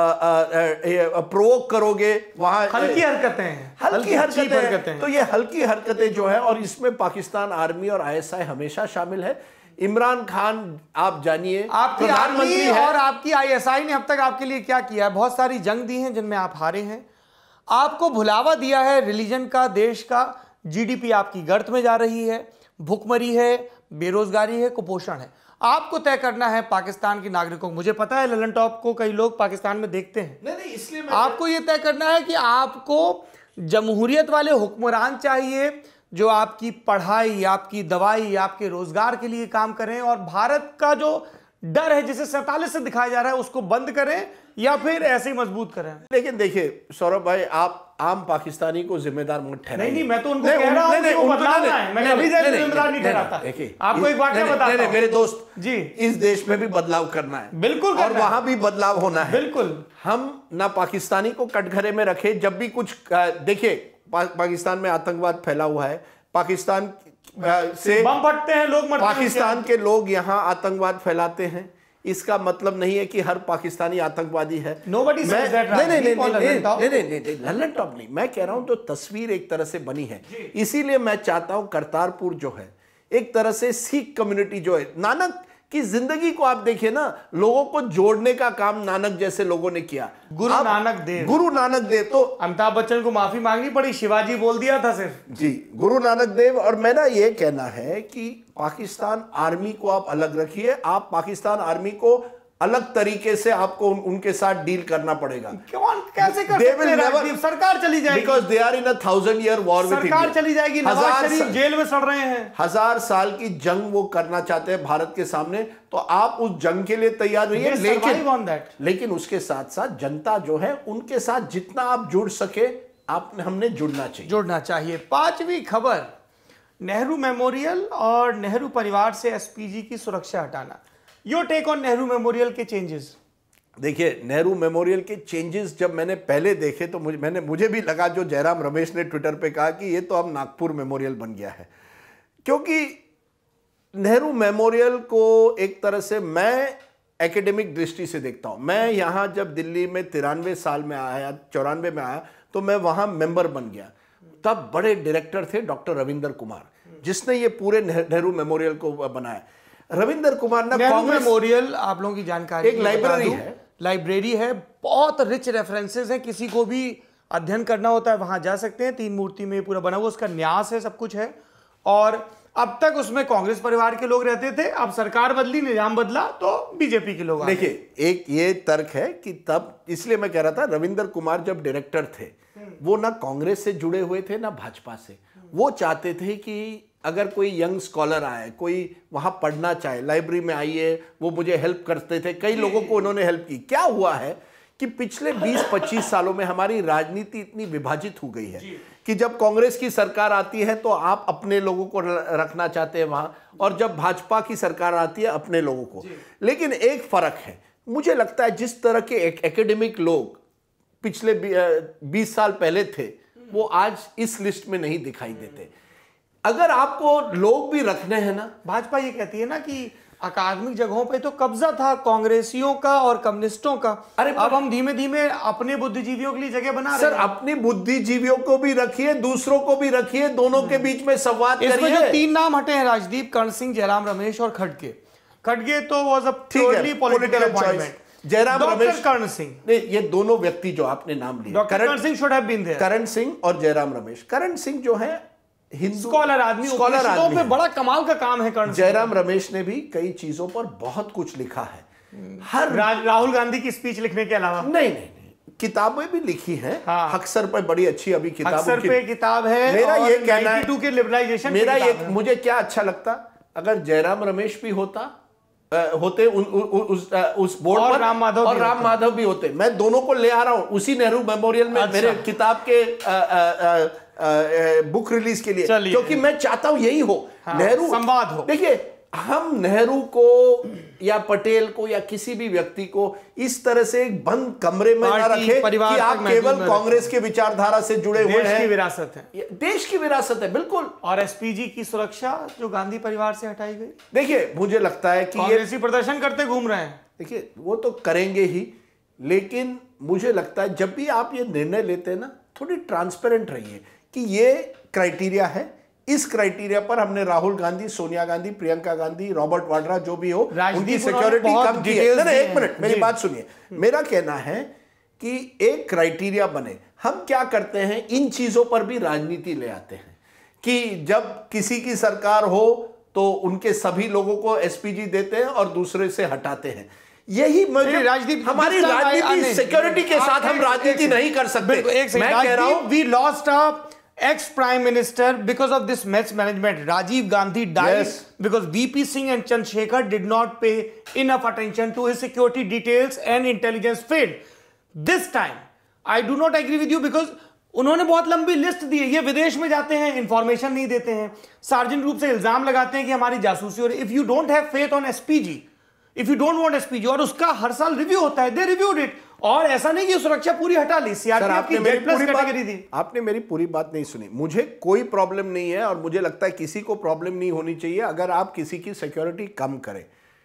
प्रोवोक करोगे, वहां हल्की हरकतें हैं, हल्की हरकतें, तो ये हल्की हरकतें जो है, और इसमें पाकिस्तान आर्मी और आईएसआई हमेशा शामिल है। इमरान खान आप जानिए आपकी प्रधानमंत्री है और आपकी आईएसआई ने अब तक आपके लिए क्या किया है? बहुत सारी जंग दी हैं जिनमें आप हारे हैं, आपको भुलावा दिया है रिलीजन का, देश का। जीडीपी आपकी गर्त में जा रही है, भुखमरी है, बेरोजगारी है, कुपोषण है। आपको तय करना है पाकिस्तान के नागरिकों को। मुझे पता है लल्लनटॉप को कई लोग पाकिस्तान में देखते हैं, नहीं नहीं इसलिए आपको यह तय करना है कि आपको जमहूरियत वाले हुक्मरान चाहिए जो आपकी पढ़ाई, आपकी दवाई, आपके रोजगार के लिए काम करें, और भारत का जो डर है जिसे सैंतालीस से दिखाया जा रहा है उसको बंद करें, या फिर ऐसे ही मजबूत करें। लेकिन देखिए सौरभ भाई, आप आम पाकिस्तानी को जिम्मेदार मत ठहराइए। नहीं नहीं, मैं तो उनको कह रहा हूं कि वो बदलाव है, मैं कभी जिम्मेदार नहीं ठहराता। आपको एक बात बताता हूं मेरे दोस्त जी, इस देश में भी बदलाव करना है, बिल्कुल, और वहां भी बदलाव होना है, बिल्कुल। हम ना पाकिस्तानी को कटघरे में रखे। जब भी कुछ देखिए, पाकिस्तान में आतंकवाद फैला हुआ है, पाकिस्तान से बम फटते हैं, लोग मरते हैं, पाकिस्तान के लोग यहां आतंकवाद फैलाते हैं, इसका मतलब नहीं है कि हर पाकिस्तानी आतंकवादी है। Nobody says that, नहीं नहीं नहीं Lallantop। नहीं नहीं नहीं लल्लनटॉप नहीं, मैं कह रहा हूं जो तस्वीर एक तरह से बनी है, इसीलिए मैं चाहता हूं करतारपुर जो है एक तरह से सिख कम्युनिटी जो है, नानक की जिंदगी को आप देखिए ना, लोगों को जोड़ने का काम नानक जैसे लोगों ने किया। गुरु नानक देव, गुरु नानक देव तो अमिताभ बच्चन को माफी मांगनी पड़ी, शिवाजी बोल दिया था सिर्फ। जी, गुरु नानक देव। और मेरा ये कहना है कि पाकिस्तान आर्मी को आप अलग रखिए, आप पाकिस्तान आर्मी को अलग तरीके से आपको उन, उनके साथ डील करना पड़ेगा। कौन कैसे कर सकते हैं राजदीप? सरकार चली जाएगी, because they are in a thousand year war with India. सरकार चली जाएगी, नवाज शरीफ जेल में सड़ रहे हैं, हजार साल की जंग वो करना चाहते हैं भारत के सामने, तो आप उस जंग के लिए तैयार रहिए, लेकिन लेकिन उसके साथ साथ जनता जो है उनके साथ जितना आप जुड़ सके आपने हमने जुड़ना चाहिए जुड़ना चाहिए। पांचवी खबर, नेहरू मेमोरियल और नेहरू परिवार से एसपीजी की सुरक्षा हटाना। Your take on Nehru memorial के चेंजेस। देखिए, नेहरू मेमोरियल के चेंजेस जब मैंने पहले देखे तो मुझे मैंने मुझे भी लगा जो जयराम रमेश ने ट्विटर पे कहा कि ये तो अब नागपुर मेमोरियल बन गया है, क्योंकि नेहरू मेमोरियल को एक तरह से मैं एकेडमिक दृष्टि से देखता हूं। मैं यहाँ जब दिल्ली में तिरानवे साल में आया, चौरानवे में आया, तो मैं वहाँ मेंबर बन गया। तब बड़े डायरेक्टर थे डॉक्टर रविंदर कुमार, जिसने ये पूरे नेहरू मेमोरियल को बनाया। रविंदर कुमार ना कांग्रेस मेमोरियल, आप लोगों की जानकारी, एक लाइब्रेरी है, लाइब्रेरी है, बहुत रिच रेफरेंसेस हैं, किसी को भी अध्ययन करना होता है वहां जा सकते हैं। तीन मूर्ति में पूरा बना हुआ, उसका न्यास है, सब कुछ है। और अब तक उसमें कांग्रेस परिवार के लोग रहते थे, अब सरकार बदली, निजाम बदला, तो बीजेपी के लोग आ गए। देखिए, एक ये तर्क है कि तब, इसलिए मैं कह रहा था, रविंदर कुमार जब डायरेक्टर थे वो ना कांग्रेस से जुड़े हुए थे ना भाजपा से। वो चाहते थे कि अगर कोई यंग स्कॉलर आए, कोई वहां पढ़ना चाहे, लाइब्रेरी में आइए, वो मुझे हेल्प करते थे। कई लोगों को उन्होंने हेल्प की। क्या हुआ है कि पिछले बीस पच्चीस सालों में हमारी राजनीति इतनी विभाजित हो गई है कि जब कांग्रेस की सरकार आती है तो आप अपने लोगों को रखना चाहते हैं वहां, और जब भाजपा की सरकार आती है अपने लोगों को। लेकिन एक फर्क है, मुझे लगता है जिस तरह के एकेडमिक लोग पिछले बीस साल पहले थे, वो आज इस लिस्ट में नहीं दिखाई देते। अगर आपको लोग भी रखने हैं ना, भाजपा ये कहती है ना कि अकादमिक जगहों पे तो कब्जा था कांग्रेसियों का और कम्युनिस्टों का, अरे अब हम धीमे धीमे अपने बुद्धिजीवियों के लिए जगह बना रहे हैं। सर, अपने बुद्धिजीवियों को भी रखिए, दूसरों को भी रखिए, दोनों के बीच में संवाद करिए। इसमें जो तीन नाम हटे हैं, राजदीप, कर्ण सिंह, जयराम रमेश और खड़गे। खड़गे तो was a purely political appointment. Jairam Ramesh, कर्ण सिंह, नहीं, ये दोनों व्यक्ति जो आपने नाम लिए, कर्ण Singh should have been there. कर्ण सिंह और जयराम रमेश। कर्ण सिंह जो है हिंदू स्कॉलर आदमी, स्कॉलर आदमी पे बड़ा कमाल का काम है कर्ण। जयराम रमेश ने भी कई चीजों पर बहुत कुछ लिखा है, हर रा, राहुल गांधी की स्पीच लिखने के अलावा। नहीं नहीं नहीं, किताबें भी लिखी हैं। हाँ। अक्सर पर बड़ी अच्छी अभी किताब, अक्सर पे किताब है। मेरा ये कहना है के लिबरलाइजेशन, मेरा ये, मुझे क्या अच्छा लगता अगर जयराम रमेश भी होता होते उन, उ, उ, उस उस बोर्ड पर, राम माधव और राम माधव भी होते। मैं दोनों को ले आ रहा हूं उसी नेहरू मेमोरियल में। अच्छा। मेरे किताब के आ, आ, आ, आ, बुक रिलीज के लिए, क्योंकि मैं चाहता हूं यही हो। हाँ, नेहरू संवाद हो। देखिए, हम नेहरू को या पटेल को या किसी भी व्यक्ति को इस तरह से एक बंद कमरे में ना रखे कि आप केवल कांग्रेस के विचारधारा से जुड़े हुए हैं। देश की विरासत है, देश की विरासत है, बिल्कुल। और एसपीजी की सुरक्षा जो गांधी परिवार से हटाई गई, देखिए, मुझे लगता है कि ये प्रदर्शन करते घूम रहे हैं। देखिए, वो तो करेंगे ही, लेकिन मुझे लगता है जब भी आप ये निर्णय लेते हैं ना, थोड़ी ट्रांसपेरेंट रहिए कि ये क्राइटेरिया है, इस क्राइटेरिया पर हमने राहुल गांधी, सोनिया गांधी, प्रियंका गांधी, रॉबर्ट वाड्रा जो भी हो, उनकी सिक्योरिटी कम की है। नहीं, एक मिनट मेरी बात सुनिए। मेरा कहना है कि एक क्राइटेरिया बने। हम क्या करते हैं, इन चीजों पर भी राजनीति ले आते हैं कि जब किसी की सरकार हो तो उनके सभी लोगों को एसपीजी देते हैं और दूसरे से हटाते हैं। यही राजनीति, हमारी राजनीति सिक्योरिटी के साथ हम राजनीति नहीं कर सकते। मैं कह रहा हूं, we lost a ex prime minister because of this mismanagement. Rajiv Gandhi died yes. because V P Singh and Chandrasekhar did not pay enough attention to his security details and intelligence failed. This time I do not agree with you because उन्होंने बहुत लंबी list दी है। ये विदेश में जाते हैं, information नहीं देते हैं, सार्वजनिक रूप से इल्जाम लगाते हैं कि हमारी जासूसी हो रही है। If you don't have faith on SPG, if you don't want SPG, और उसका हर साल रिव्यू होता है, दे रिव्यूड इट, और ऐसा नहीं कि सुरक्षा पूरी हटा ली। सीआरपीएफ की जेड प्लस कैटेगरी दी। आपने मेरी पूरी बात नहीं सुनी। मुझे कोई प्रॉब्लम नहीं है और मुझे लगता है किसी को प्रॉब्लम नहीं होनी चाहिए अगर आप किसी की सिक्योरिटी कम करें।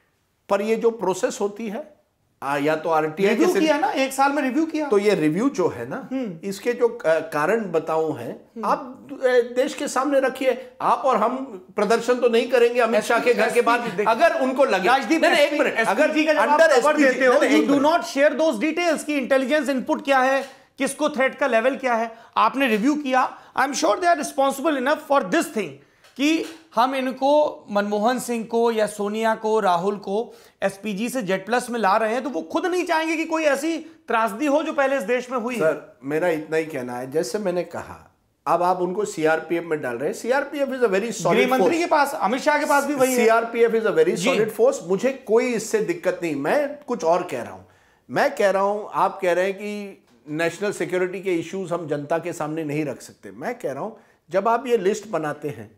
पर ये जो प्रोसेस होती है आ, या तो आरटीआई रिव्यू किया ना, एक साल में रिव्यू किया, तो ये रिव्यू जो है ना, इसके जो कारण बताऊं हैं आप देश के सामने रखिए। आप और हम प्रदर्शन तो नहीं करेंगे अमित शाह के घर के बाहर, अगर उनको लगे। राजदीप, एक मिनट, अगर जी का जब आप खबर देते हो, you do not share those details की इंटेलिजेंस इनपुट क्या है, किसको थ्रेट का लेवल क्या है। आपने रिव्यू किया, I am sure they are responsible enough for this thing कि हम इनको मनमोहन सिंह को या सोनिया को, राहुल को एसपीजी से जेड प्लस में ला रहे हैं, तो वो खुद नहीं चाहेंगे कि कोई ऐसी त्रासदी हो जो पहले इस देश में हुई है। सर मेरा इतना ही कहना है, जैसे मैंने कहा, अब आप उनको सीआरपीएफ में डाल रहे हैं। CRPF is a very solid force. मंत्री के पास, अमित शाह के पास भी वही है। CRPF is a very solid force. मुझे कोई इससे दिक्कत नहीं। मैं कुछ और कह रहा हूं। मैं कह रहा हूं, आप कह रहे हैं कि नेशनल सिक्योरिटी के इश्यूज हम जनता के सामने नहीं रख सकते। मैं कह रहा हूं, जब आप ये लिस्ट बनाते हैं,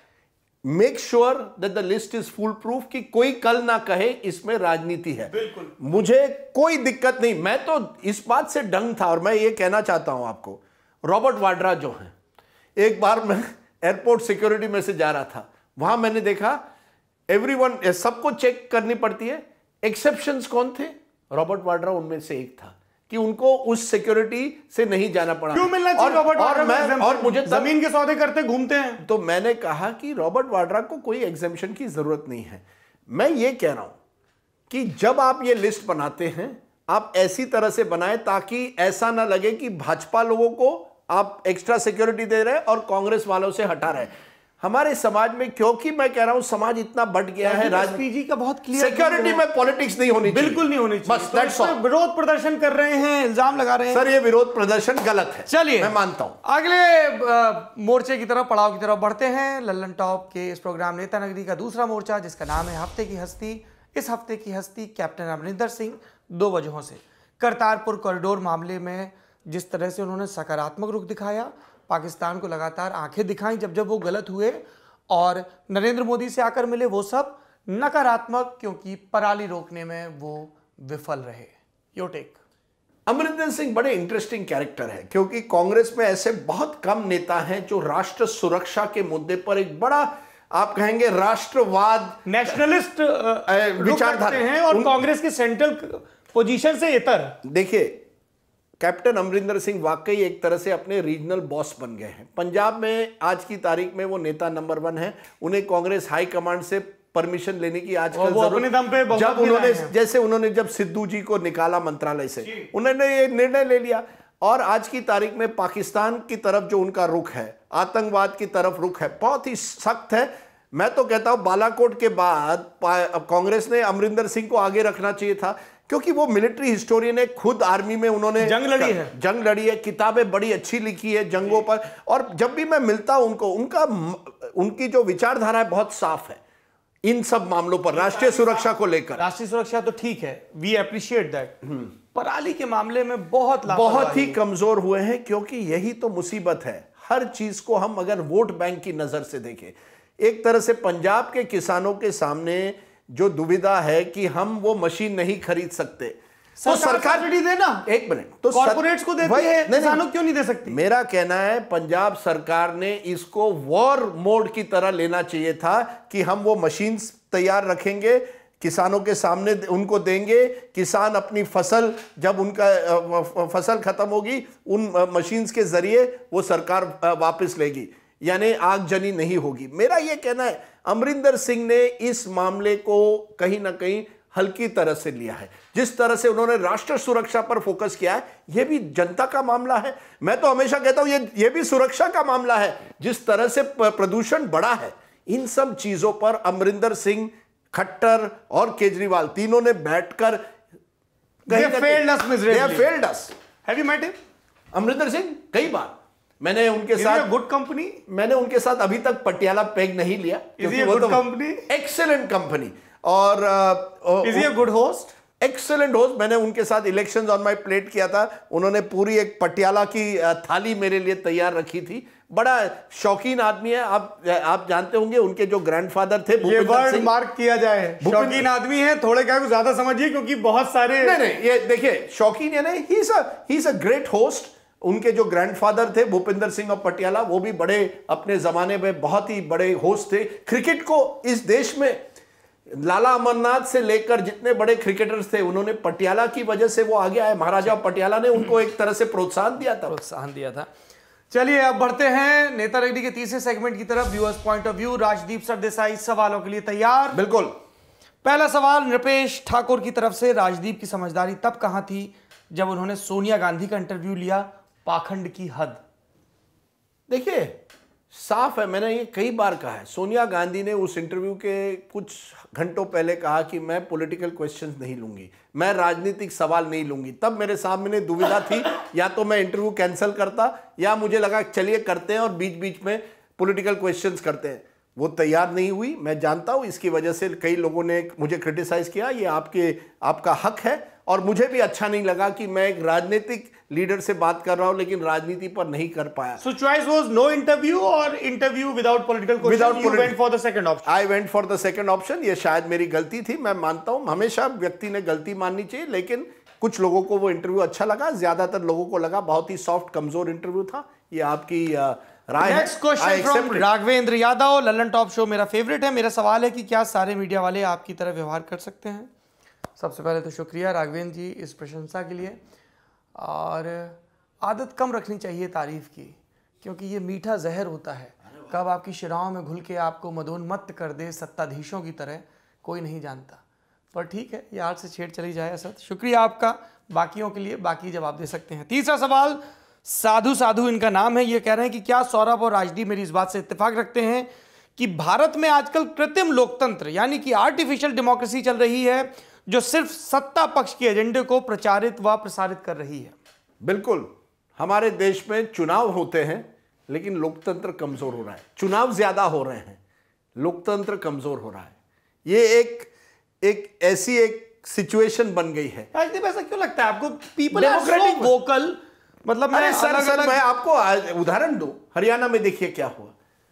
make sure that the list is foolproof, कि कोई कल ना कहे इसमें राजनीति है। बिल्कुल, मुझे कोई दिक्कत नहीं। मैं तो इस बात से दंग था, और मैं ये कहना चाहता हूं आपको, रॉबर्ट वाड्रा जो है, एक बार मैं एयरपोर्ट सिक्योरिटी में से जा रहा था, वहां मैंने देखा एवरीवन, सबको चेक करनी पड़ती है, एक्सेप्शंस कौन थे? रॉबर्ट वाड्रा उनमें से एक था, कि उनको उस सिक्योरिटी से नहीं जाना पड़ा। क्यों मिलना चाहिए रॉबर्ट वाड्रा को? मैं और मुझे जमीन के सौदे करते घूमते हैं। तो मैंने कहा कि रॉबर्ट वाड्रा को कोई एग्जेम्पशन की जरूरत नहीं है। मैं ये कह रहा हूं कि जब आप ये लिस्ट बनाते हैं, आप ऐसी तरह से बनाएं ताकि ऐसा ना लगे कि भाजपा लोगों को आप एक्स्ट्रा सिक्योरिटी दे रहे हैं और कांग्रेस वालों से हटा रहे हैं। हमारे समाज में, क्योंकि मैं कह रहा हूं समाज इतना बढ़ गया है, राजपीजी का बहुत क्लियर, सिक्योरिटी में पॉलिटिक्स नहीं होनी चाहिए, बिल्कुल नहीं होनी चाहिए। बस दैट्स ऑल। विरोध प्रदर्शन कर रहे हैं, इल्जाम लगा रहे हैं। सर ये विरोध प्रदर्शन गलत है। चलिए, मैं मानता हूं। अगले मोर्चे की तरफ, पड़ाव की तरफ बढ़ते हैं। लल्लनटॉप के इस प्रोग्राम नेता नगरी का दूसरा मोर्चा, जिसका नाम है हफ्ते की हस्ती। इस हफ्ते की हस्ती कैप्टन अमरिंदर सिंह, दो वजहों से। करतारपुर कॉरिडोर मामले में जिस तरह से उन्होंने सकारात्मक रुख दिखाया, पाकिस्तान को लगातार आंखें दिखाई जब जब वो गलत हुए, और नरेंद्र मोदी से आकर मिले, वो सब नकारात्मक, क्योंकि पराली रोकने में वो विफल रहे। Your take. अमरिंदर सिंह बड़े इंटरेस्टिंग कैरेक्टर है, क्योंकि कांग्रेस में ऐसे बहुत कम नेता हैं जो राष्ट्र सुरक्षा के मुद्दे पर एक बड़ा, आप कहेंगे राष्ट्रवाद, नेशनलिस्ट विचारधारा हैं, और कांग्रेस की सेंट्रल पोजीशन से इतर। देखिए, कैप्टन अमरिंदर सिंह वाकई एक तरह से अपने रीजनल बॉस बन गए हैं। पंजाब में आज की तारीख में वो नेता नंबर वन है। उन्हें कांग्रेस हाई कमांड से परमिशन लेने की आजकल जरूरत, जब उन्होंने, जैसे उन्होंने जब सिद्धू जी को निकाला मंत्रालय से, उन्होंने ये निर्णय ले लिया। और आज की तारीख में पाकिस्तान की तरफ जो उनका रुख है, आतंकवाद की तरफ रुख है, बहुत ही सख्त है। मैं तो कहता हूं बालाकोट के बाद कांग्रेस ने अमरिंदर सिंह को आगे रखना चाहिए था, क्योंकि वो मिलिट्री हिस्टोरियन है, खुद आर्मी में उन्होंने जंग लड़ी है जंग लड़ी है किताबें बड़ी अच्छी लिखी है जंगों पर। और जब भी मैं मिलता हूं उनको, उनका उनकी जो विचारधारा है बहुत साफ है इन सब मामलों पर, राष्ट्रीय सुरक्षा को लेकर। राष्ट्रीय सुरक्षा तो ठीक है, वी अप्रिशिएट दैट। पराली के मामले में बहुत बहुत ही कमजोर हुए हैं, क्योंकि यही तो मुसीबत है। हर चीज को हम अगर वोट बैंक की नजर से देखें, एक तरह से पंजाब के किसानों के सामने जो दुविधा है कि हम वो मशीन नहीं खरीद सकते, तो सरकार सब्सिडी देना, एक मिनट, तो कॉर्पोरेट्स को देती है, किसानों क्यों नहीं दे सकती? मेरा कहना है पंजाब सरकार ने इसको वॉर मोड की तरह लेना चाहिए था, कि हम वो मशीन तैयार रखेंगे, किसानों के सामने उनको देंगे, किसान अपनी फसल, जब उनका फसल खत्म होगी, उन मशीन्स के जरिए वो सरकार वापस लेगी, यानी आगजनी नहीं होगी। मेरा यह कहना है अमरिंदर सिंह ने इस मामले को कहीं ना कहीं हल्की तरह से लिया है। जिस तरह से उन्होंने राष्ट्र सुरक्षा पर फोकस किया है, यह भी जनता का मामला है। मैं तो हमेशा कहता हूं ये ये भी सुरक्षा का मामला है। जिस तरह से प्रदूषण बढ़ा है, इन सब चीजों पर अमरिंदर सिंह, खट्टर और केजरीवाल तीनों ने बैठकर अमरिंदर सिंह कई बार, मैंने उनके साथ गुड कंपनी मैंने उनके साथ अभी तक पटियाला पेग नहीं लिया, क्योंकि वो तो कंपनी, एक्सेलेंट कंपनी, और is he a good host, excellent host. मैंने उनके साथ इलेक्शंस ऑन माय प्लेट किया था, उन्होंने पूरी एक पटियाला की थाली मेरे लिए तैयार रखी थी। बड़ा शौकीन आदमी है। आप आप जानते होंगे उनके जो ग्रैंडफादर थे, ये वर्ड मार्क किया जाए, शौकीन आदमी है, थोड़े क्या को ज्यादा समझिए, क्योंकि बहुत सारे नहीं नहीं ये देखिए, शौकीन है नहीं, he is a he is a great host. उनके जो ग्रैंडफादर थे भूपिंदर सिंह ऑफ पटियाला, वो भी बड़े अपने जमाने में बहुत ही बड़े होस्ट थे। क्रिकेट को इस देश में लाला अमरनाथ से लेकर जितने बड़े क्रिकेटर्स थे, उन्होंने पटियाला की वजह से वो आगे आए। महाराजा पटियाला ने उनको एक तरह से प्रोत्साहन दिया था प्रोत्साहन दिया था चलिए अब बढ़ते हैं नेता नगरी के तीसरे सेगमेंट की तरफ, viewers point of view. Rajdeep Sardesai सवालों के लिए तैयार? बिल्कुल। पहला सवाल नृपेश ठाकुर की तरफ से, राजदीप की समझदारी तब कहां थी जब उन्होंने सोनिया गांधी का इंटरव्यू लिया? पाखंड की हद। देखिए साफ है, मैंने ये कई बार कहा है, सोनिया गांधी ने उस इंटरव्यू के कुछ घंटों पहले कहा कि मैं पॉलिटिकल क्वेश्चंस नहीं लूंगी, मैं राजनीतिक सवाल नहीं लूंगी। तब मेरे सामने दुविधा थी, या तो मैं इंटरव्यू कैंसिल करता या मुझे लगा चलिए करते हैं और बीच बीच में पॉलिटिकल क्वेश्चंस करते हैं। वो तैयार नहीं हुई, मैं जानता हूं, इसकी वजह से कई लोगों ने मुझे क्रिटिसाइज किया। ये आपके आपका हक है, और मुझे भी अच्छा नहीं लगा कि मैं एक राजनीतिक लीडर से बात कर रहा हूं लेकिन राजनीति पर नहीं कर पाया। So choice was no interview or interview without political question. Without you politi- went for the second option. I went for the second option. ये शायद मेरी गलती थी, मैं मानता हूं, हमेशा व्यक्ति ने गलती माननी चाहिए, लेकिन कुछ लोगों को वो इंटरव्यू अच्छा लगा, ज्यादातर लोगों को लगा बहुत ही सॉफ्ट कमजोर इंटरव्यू था। ये आपकी राय है। Next question from Raghavendra Yadav. Lallantop show मेरा फेवरेट है। मेरा सवाल है कि क्या सारे मीडिया वाले आपकी तरह व्यवहार कर सकते हैं? सबसे पहले तो शुक्रिया राघवेंद्र जी इस प्रशंसा के लिए, और आदत कम रखनी चाहिए तारीफ की, क्योंकि ये मीठा जहर होता है, कब आपकी शिराओं में घुल के आपको मदोन्मत्त कर दे सत्ताधीशों की तरह, कोई नहीं जानता। पर ठीक है, यार से छेड़ चली जाए असद। शुक्रिया आपका। बाकियों के लिए बाकी जवाब दे सकते हैं। तीसरा सवाल, साधु साधु इनका नाम है, ये कह रहे हैं कि क्या सौरभ और राजदीप मेरी इस बात से इत्तेफाक रखते हैं कि भारत में आजकल कृत्रिम लोकतंत्र यानी कि आर्टिफिशियल डेमोक्रेसी चल रही है, जो सिर्फ सत्ता पक्ष के एजेंडे को प्रचारित व प्रसारित कर रही है? बिल्कुल। हमारे देश में चुनाव होते हैं लेकिन लोकतंत्र कमजोर हो रहा है। चुनाव ज्यादा हो रहे हैं, लोकतंत्र कमजोर हो रहा है। ये एक एक ऐसी एक सिचुएशन बन गई है। राजदीप ऐसा क्यों लगता है आपको? पीपल डेमोक्रेटिक वोकल, मतलब मैं सर, अलग सर, अलग... मैं आपको उदाहरण दूं, हरियाणा में देखिए क्या हुआ,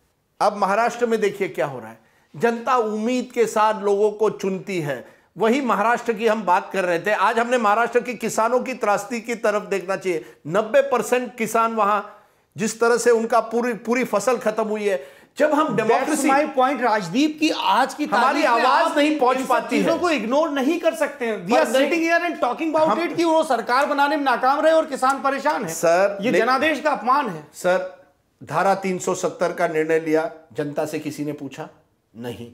अब महाराष्ट्र में देखिए क्या हो रहा है। जनता उम्मीद के साथ लोगों को चुनती है। वही महाराष्ट्र की हम बात कर रहे थे, आज हमने महाराष्ट्र के किसानों की त्रासदी की तरफ देखना चाहिए। नब्बे परसेंट किसान वहां, जिस तरह से उनका पूरी पूरी फसल खत्म हुई है। जब हम डेमोक्रेसी, माय पॉइंट राजदीप की आज की हमारी आवाज नहीं पहुंच पाती है, चीजों को इग्नोर नहीं कर सकते हैं। We are sitting here and talking about it कि वो सरकार बनाने में नाकाम रहे और किसान परेशान है। सर, ये जनादेश का अपमान है। सर, धारा तीन सौ सत्तर का निर्णय लिया, जनता से किसी ने पूछा नहीं।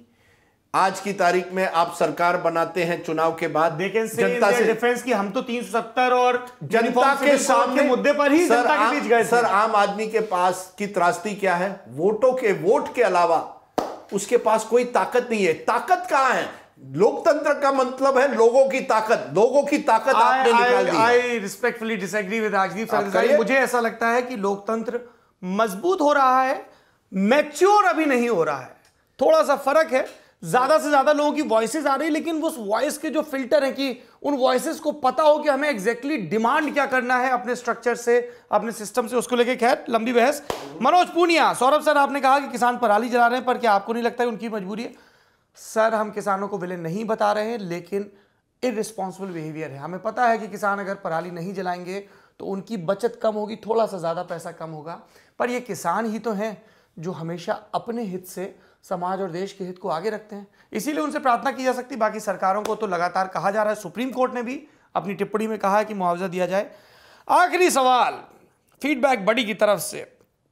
आज की तारीख में आप सरकार बनाते हैं चुनाव के बाद, जनता से डिफेंस की हम तो तीन सौ सत्तर और जनता के सामने मुद्दे पर ही जनता के बीच गए। सर, आम आदमी के पास की त्रासदी क्या है? वोटों के वोट के अलावा उसके पास कोई ताकत नहीं है। ताकत कहां है? लोकतंत्र का मतलब है लोगों की ताकत। लोगों की ताकत आपने निकाल दी। I respectfully disagree with Rajdeep Sardesai. मुझे ऐसा लगता है कि लोकतंत्र मजबूत हो रहा है, मैच्योर अभी नहीं हो रहा है। थोड़ा सा फर्क है, ज्यादा से ज्यादा लोगों की वॉइसेस आ रही है, लेकिन उस वॉइस के जो फिल्टर है कि उन वॉइसेस को पता हो कि हमें एग्जैक्टली डिमांड क्या करना है अपने स्ट्रक्चर से, अपने सिस्टम से, उसको लेके खैर लंबी बहस। मनोज पूनिया, सौरभ सर आपने कहा कि किसान पराली जला रहे हैं, पर क्या आपको नहीं लगता है उनकी मजबूरी है? सर, हम किसानों को विलेन नहीं बता रहे हैं, लेकिन इररिस्पॉन्सिबल बिहेवियर है। हमें पता है कि किसान अगर पराली नहीं जलाएंगे तो उनकी बचत कम होगी, थोड़ा सा ज्यादा पैसा कम होगा, पर ये किसान ही तो हैं जो हमेशा अपने हित से समाज और देश के हित को आगे रखते हैं। इसीलिए उनसे प्रार्थना की जा सकती। बाकी सरकारों को तो लगातार कहा जा रहा है, सुप्रीम कोर्ट ने भी अपनी टिप्पणी में कहा है कि मुआवजा दिया जाए। आखिरी सवाल, फीडबैक बड़ी की तरफ से,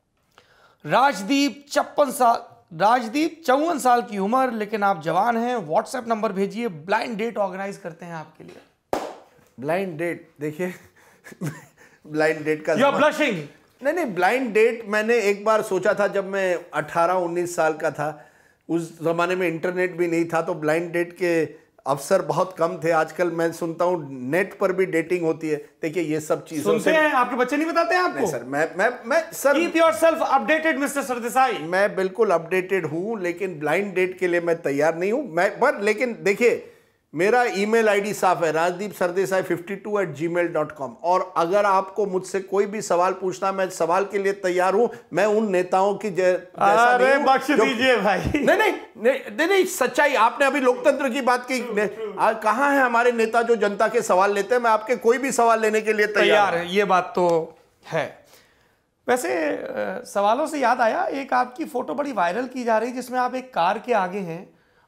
राजदीप छप्पन साल राजदीप चौवन साल की उम्र, लेकिन आप जवान हैं। व्हाट्सएप नंबर भेजिए, ब्लाइंड डेट ऑर्गेनाइज करते हैं आपके लिए। ब्लाइंड डेट, देखिए ब्लाइंड डेट का यू आर ब्लशिंग। नहीं नहीं, ब्लाइंड डेट मैंने एक बार सोचा था जब मैं अठारह उन्नीस साल का था। उस जमाने में इंटरनेट भी नहीं था, तो ब्लाइंड डेट के अवसर बहुत कम थे। आजकल मैं सुनता हूँ नेट पर भी डेटिंग होती है। देखिए ये सब चीजें सुनते हैं, आपके बच्चे नहीं बताते हैं आपको? नहीं सर, मैं मैं मैं sir, keep yourself updated mister Sardesai. मैं बिल्कुल अपडेटेड हूँ, लेकिन ब्लाइंड डेट के लिए मैं तैयार नहीं हूँ। मैं पर लेकिन देखिए, मेरा ईमेल आईडी साफ है, Rajdeep Sardesai fifty two eight gmail dot com. और अगर आपको मुझसे कोई भी सवाल पूछना, मैं सवाल के लिए तैयार हूं। मैं उन नेताओं की जैसा अरे बख्श दीजिए भाई। नहीं नहीं नहीं, नहीं, नहीं सच्चाई। आपने अभी लोकतंत्र की बात की, कहां है हमारे नेता जो जनता के सवाल लेते हैं? मैं आपके कोई भी सवाल लेने के लिए तैयार है। ये बात तो है। वैसे सवालों से याद आया, एक आपकी फोटो बड़ी वायरल की जा रही है जिसमें आप एक कार के आगे हैं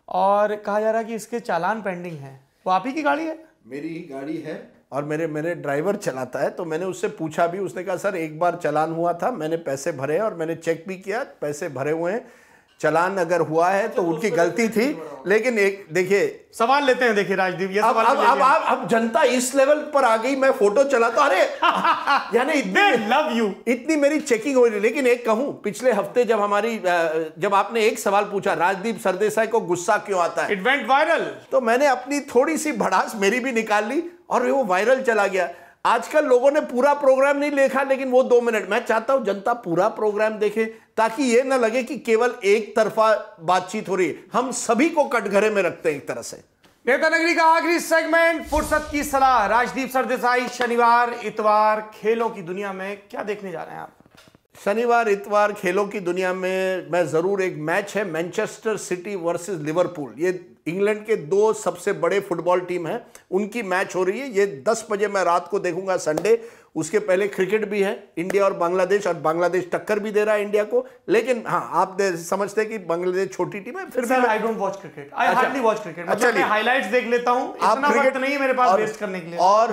और कहा जा रहा है कि इसके चालान पेंडिंग है। वो आप ही की गाड़ी है? मेरी ही गाड़ी है और मेरे मेरे ड्राइवर चलाता है। तो मैंने उससे पूछा भी, उसने कहा सर एक बार चालान हुआ था, मैंने पैसे भरे और मैंने चेक भी किया, पैसे भरे हुए हैं, चालान अगर हुआ है तो उनकी गलती थी। लेकिन एक देखिए सवाल लेते हैं, देखिए राजदीप, ये अब सवाल अब अब अब अब जनता इस लेवल पर आ गई, मैं फोटो चलाता, अरे यानी इतनी लव यू, इतनी मेरी चेकिंग हो रही। लेकिन एक कहूं, पिछले हफ्ते जब हमारी जब आपने एक सवाल पूछा, राजदीप सरदेसाई को गुस्सा क्यों आता है, इट वेंट वायरल, तो मैंने अपनी थोड़ी सी भड़ास मेरी भी निकाल ली और वो वायरल चला गया। आजकल लोगों ने पूरा प्रोग्राम नहीं देखा, लेकिन वो दो मिनट, मैं चाहता हूं जनता पूरा प्रोग्राम देखे ताकि ये ना लगे कि केवल एक तरफा बातचीत हो रही है। हम सभी को कटघरे में रखते हैं एक तरह से। नेता नगरी का आखिरी सेगमेंट, फुर्सत की सलाह। राजदीप सरदेसाई, शनिवार इतवार खेलों की दुनिया में क्या देखने जा रहे हैं आप? शनिवार इतवार खेलों की दुनिया में मैं जरूर, एक मैच है मैनचेस्टर सिटी वर्सेस लिवरपूल, ये इंग्लैंड के दो सबसे बड़े फुटबॉल टीम हैं, उनकी मैच हो रही है। ये दस बजे मैं रात को देखूंगा संडे। उसके पहले क्रिकेट भी है, इंडिया और बांग्लादेश, और बांग्लादेश टक्कर भी दे रहा है इंडिया को। लेकिन हाँ, आप समझते हैं कि बांग्लादेश छोटी टीम है, फिर भी I don't watch cricket, I hardly watch cricket, मतलब मैं हाइलाइट्स देख लेता हूं, इतना वक्त नहीं है मेरे पास वेस्ट करने के लिए। और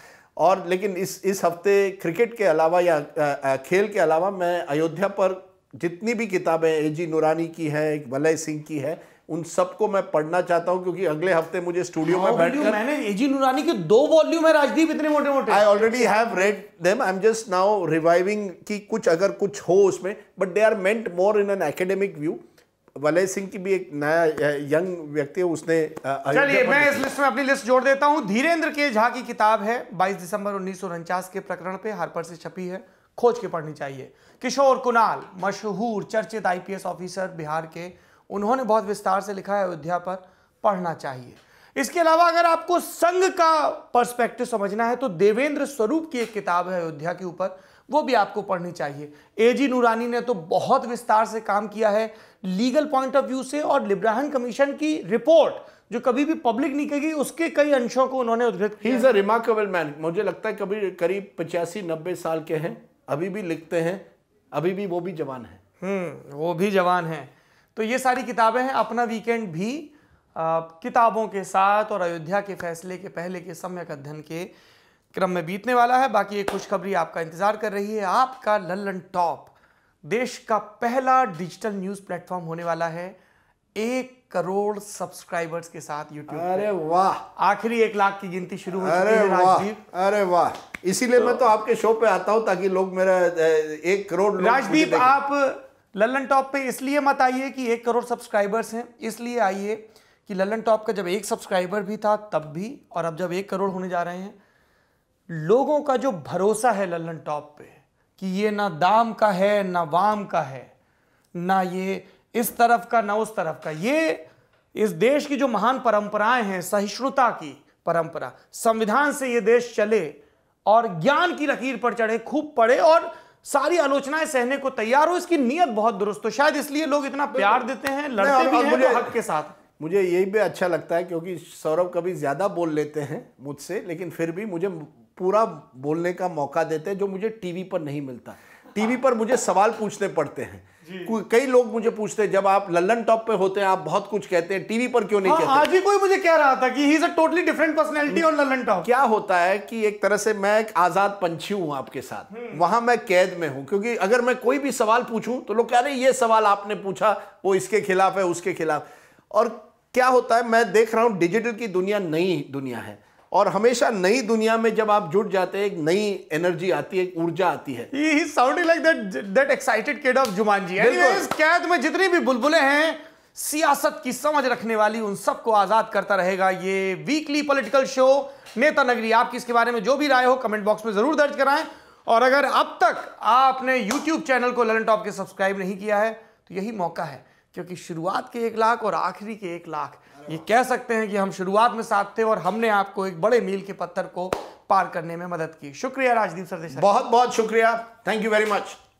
और लेकिन इस इस हफ्ते क्रिकेट के अलावा या आ, आ, खेल के अलावा मैं अयोध्या पर जितनी भी किताबें एजी नूरानी की है, वलय सिंह की है, उन सबको मैं पढ़ना चाहता हूं, क्योंकि अगले हफ्ते मुझे स्टूडियो में बैठकर, मैंने एजी नूरानी के दो वॉल्यूम है राजदीप, इतने मोटे मोटे, I already have read them, I am just now reviving की कुछ अगर कुछ हो उसमें, but they are meant more in an academic view. Valay Singh की भी एक नया यंग व्यक्ति है, उसने, चलिए मैं इस लिस्ट में अपनी लिस्ट जोड़ देता हूं। धीरेन्द्र के झा की किताब है, बाईस दिसंबर उन्नीस सौ उनचास के प्रकरण पे हार्पर से छपी है, खोज के पढ़नी चाहिए। किशोर कुणाल, मशहूर चर्चित आईपीएस ऑफिसर बिहार के, उन्होंने बहुत विस्तार से लिखा है अयोध्या पर, पढ़ना चाहिए। इसके अलावा अगर आपको संघ का पर्सपेक्टिव समझना है तो देवेंद्र स्वरूप की एक किताब है अयोध्या के ऊपर, वो भी आपको पढ़नी चाहिए। एजी नूरानी ने तो बहुत विस्तार से काम किया है लीगल पॉइंट ऑफ व्यू से, और लिब्राहन कमीशन की रिपोर्ट जो कभी भी पब्लिक नहीं की, उसके कई अंशों को उन्होंने उद्धृत किया। He is a remarkable man. मुझे लगता है कभी करीब पचासी नब्बे साल के हैं, अभी भी लिखते हैं, अभी भी वो भी जवान है। हम्म वो भी जवान है। तो ये सारी किताबें हैं। अपना वीकेंड भी आ, किताबों के साथ और अयोध्या के फैसले के पहले के सम्यक अध्ययन के क्रम में बीतने वाला है। बाकी एक खुशखबरी आपका इंतजार कर रही है, आपका लल्लन टॉप देश का पहला डिजिटल न्यूज प्लेटफॉर्म होने वाला है, एक करोड़ सब्सक्राइबर्स के साथ यूट्यूब। अरे वाह, आखिरी एक लाख की गिनती शुरू हो चुकी है राजदीप। अरे वाह, इसीलिए तो मैं तो आपके शो पे आता हूं ताकि लोग मेरा एक करोड़। राजदीप आप लल्लन टॉप पे इसलिए मत आइए कि एक करोड़ सब्सक्राइबर्स हैं, इसलिए आइए कि लल्लन टॉप का जब एक सब्सक्राइबर भी था तब भी, और अब जब एक करोड़ होने जा रहे हैं, लोगों का जो भरोसा है लल्लन टॉप पे कि ये ना दाम का है ना वाम का है, ना ये इस तरफ का ना उस तरफ का, ये इस देश की जो महान परंपराएं हैं, सहिष्णुता की परंपरा, संविधान से ये देश चले और ज्ञान की लकीर पर चढ़े, खूब पढ़े और सारी आलोचनाएं सहने को तैयार हो, इसकी नीयत बहुत दुरुस्त हो। शायद इसलिए लोग इतना प्यार देते हैं, लड़ते भी हैं तो हक के साथ। मुझे यही भी अच्छा लगता है क्योंकि सौरभ कभी ज्यादा बोल लेते हैं मुझसे, लेकिन फिर भी मुझे पूरा बोलने का मौका देते हैं, जो मुझे टीवी पर नहीं मिलता। टीवी पर मुझे सवाल पूछने पड़ते हैं। कई लोग मुझे पूछते हैं, जब आप लल्लन टॉप पे होते हैं आप बहुत कुछ कहते हैं, टीवी पर क्यों नहीं हाँ, कहते? आज ही कोई मुझे कह रहा था कि he is a totally different personality on Lallantop. क्या होता है कि एक तरह से मैं एक आजाद पंछी हूं आपके साथ, वहां मैं कैद में हूं, क्योंकि अगर मैं कोई भी सवाल पूछूं तो लोग कह रहे हैं ये सवाल आपने पूछा वो इसके खिलाफ है, उसके खिलाफ। और क्या होता है, मैं देख रहा हूं डिजिटल की दुनिया नई दुनिया है, और हमेशा नई दुनिया में जब आप जुड़ जाते हैं एक नई एनर्जी आती है, एक ऊर्जा आती है। He is sounding like that that excited kid of Jumanji. Anyways, कैद में जितनी भी बुलबुलें हैं, सियासत की समझ रखने वाली, उन सबको आजाद करता रहेगा ये वीकली पॉलिटिकल शो नेता नगरी। आपकी इसके बारे में जो भी राय हो कमेंट बॉक्स में जरूर दर्ज कराएं, और अगर अब तक आपने यूट्यूब चैनल को लल्लन टॉप के सब्सक्राइब नहीं किया है तो यही मौका है, क्योंकि शुरुआत के एक लाख और आखिरी के एक लाख, ये कह सकते हैं कि हम शुरुआत में साथ थे और हमने आपको एक बड़े मील के पत्थर को पार करने में मदद की। शुक्रिया राजदीप सरदेसाई, बहुत बहुत शुक्रिया, थैंक यू वेरी मच।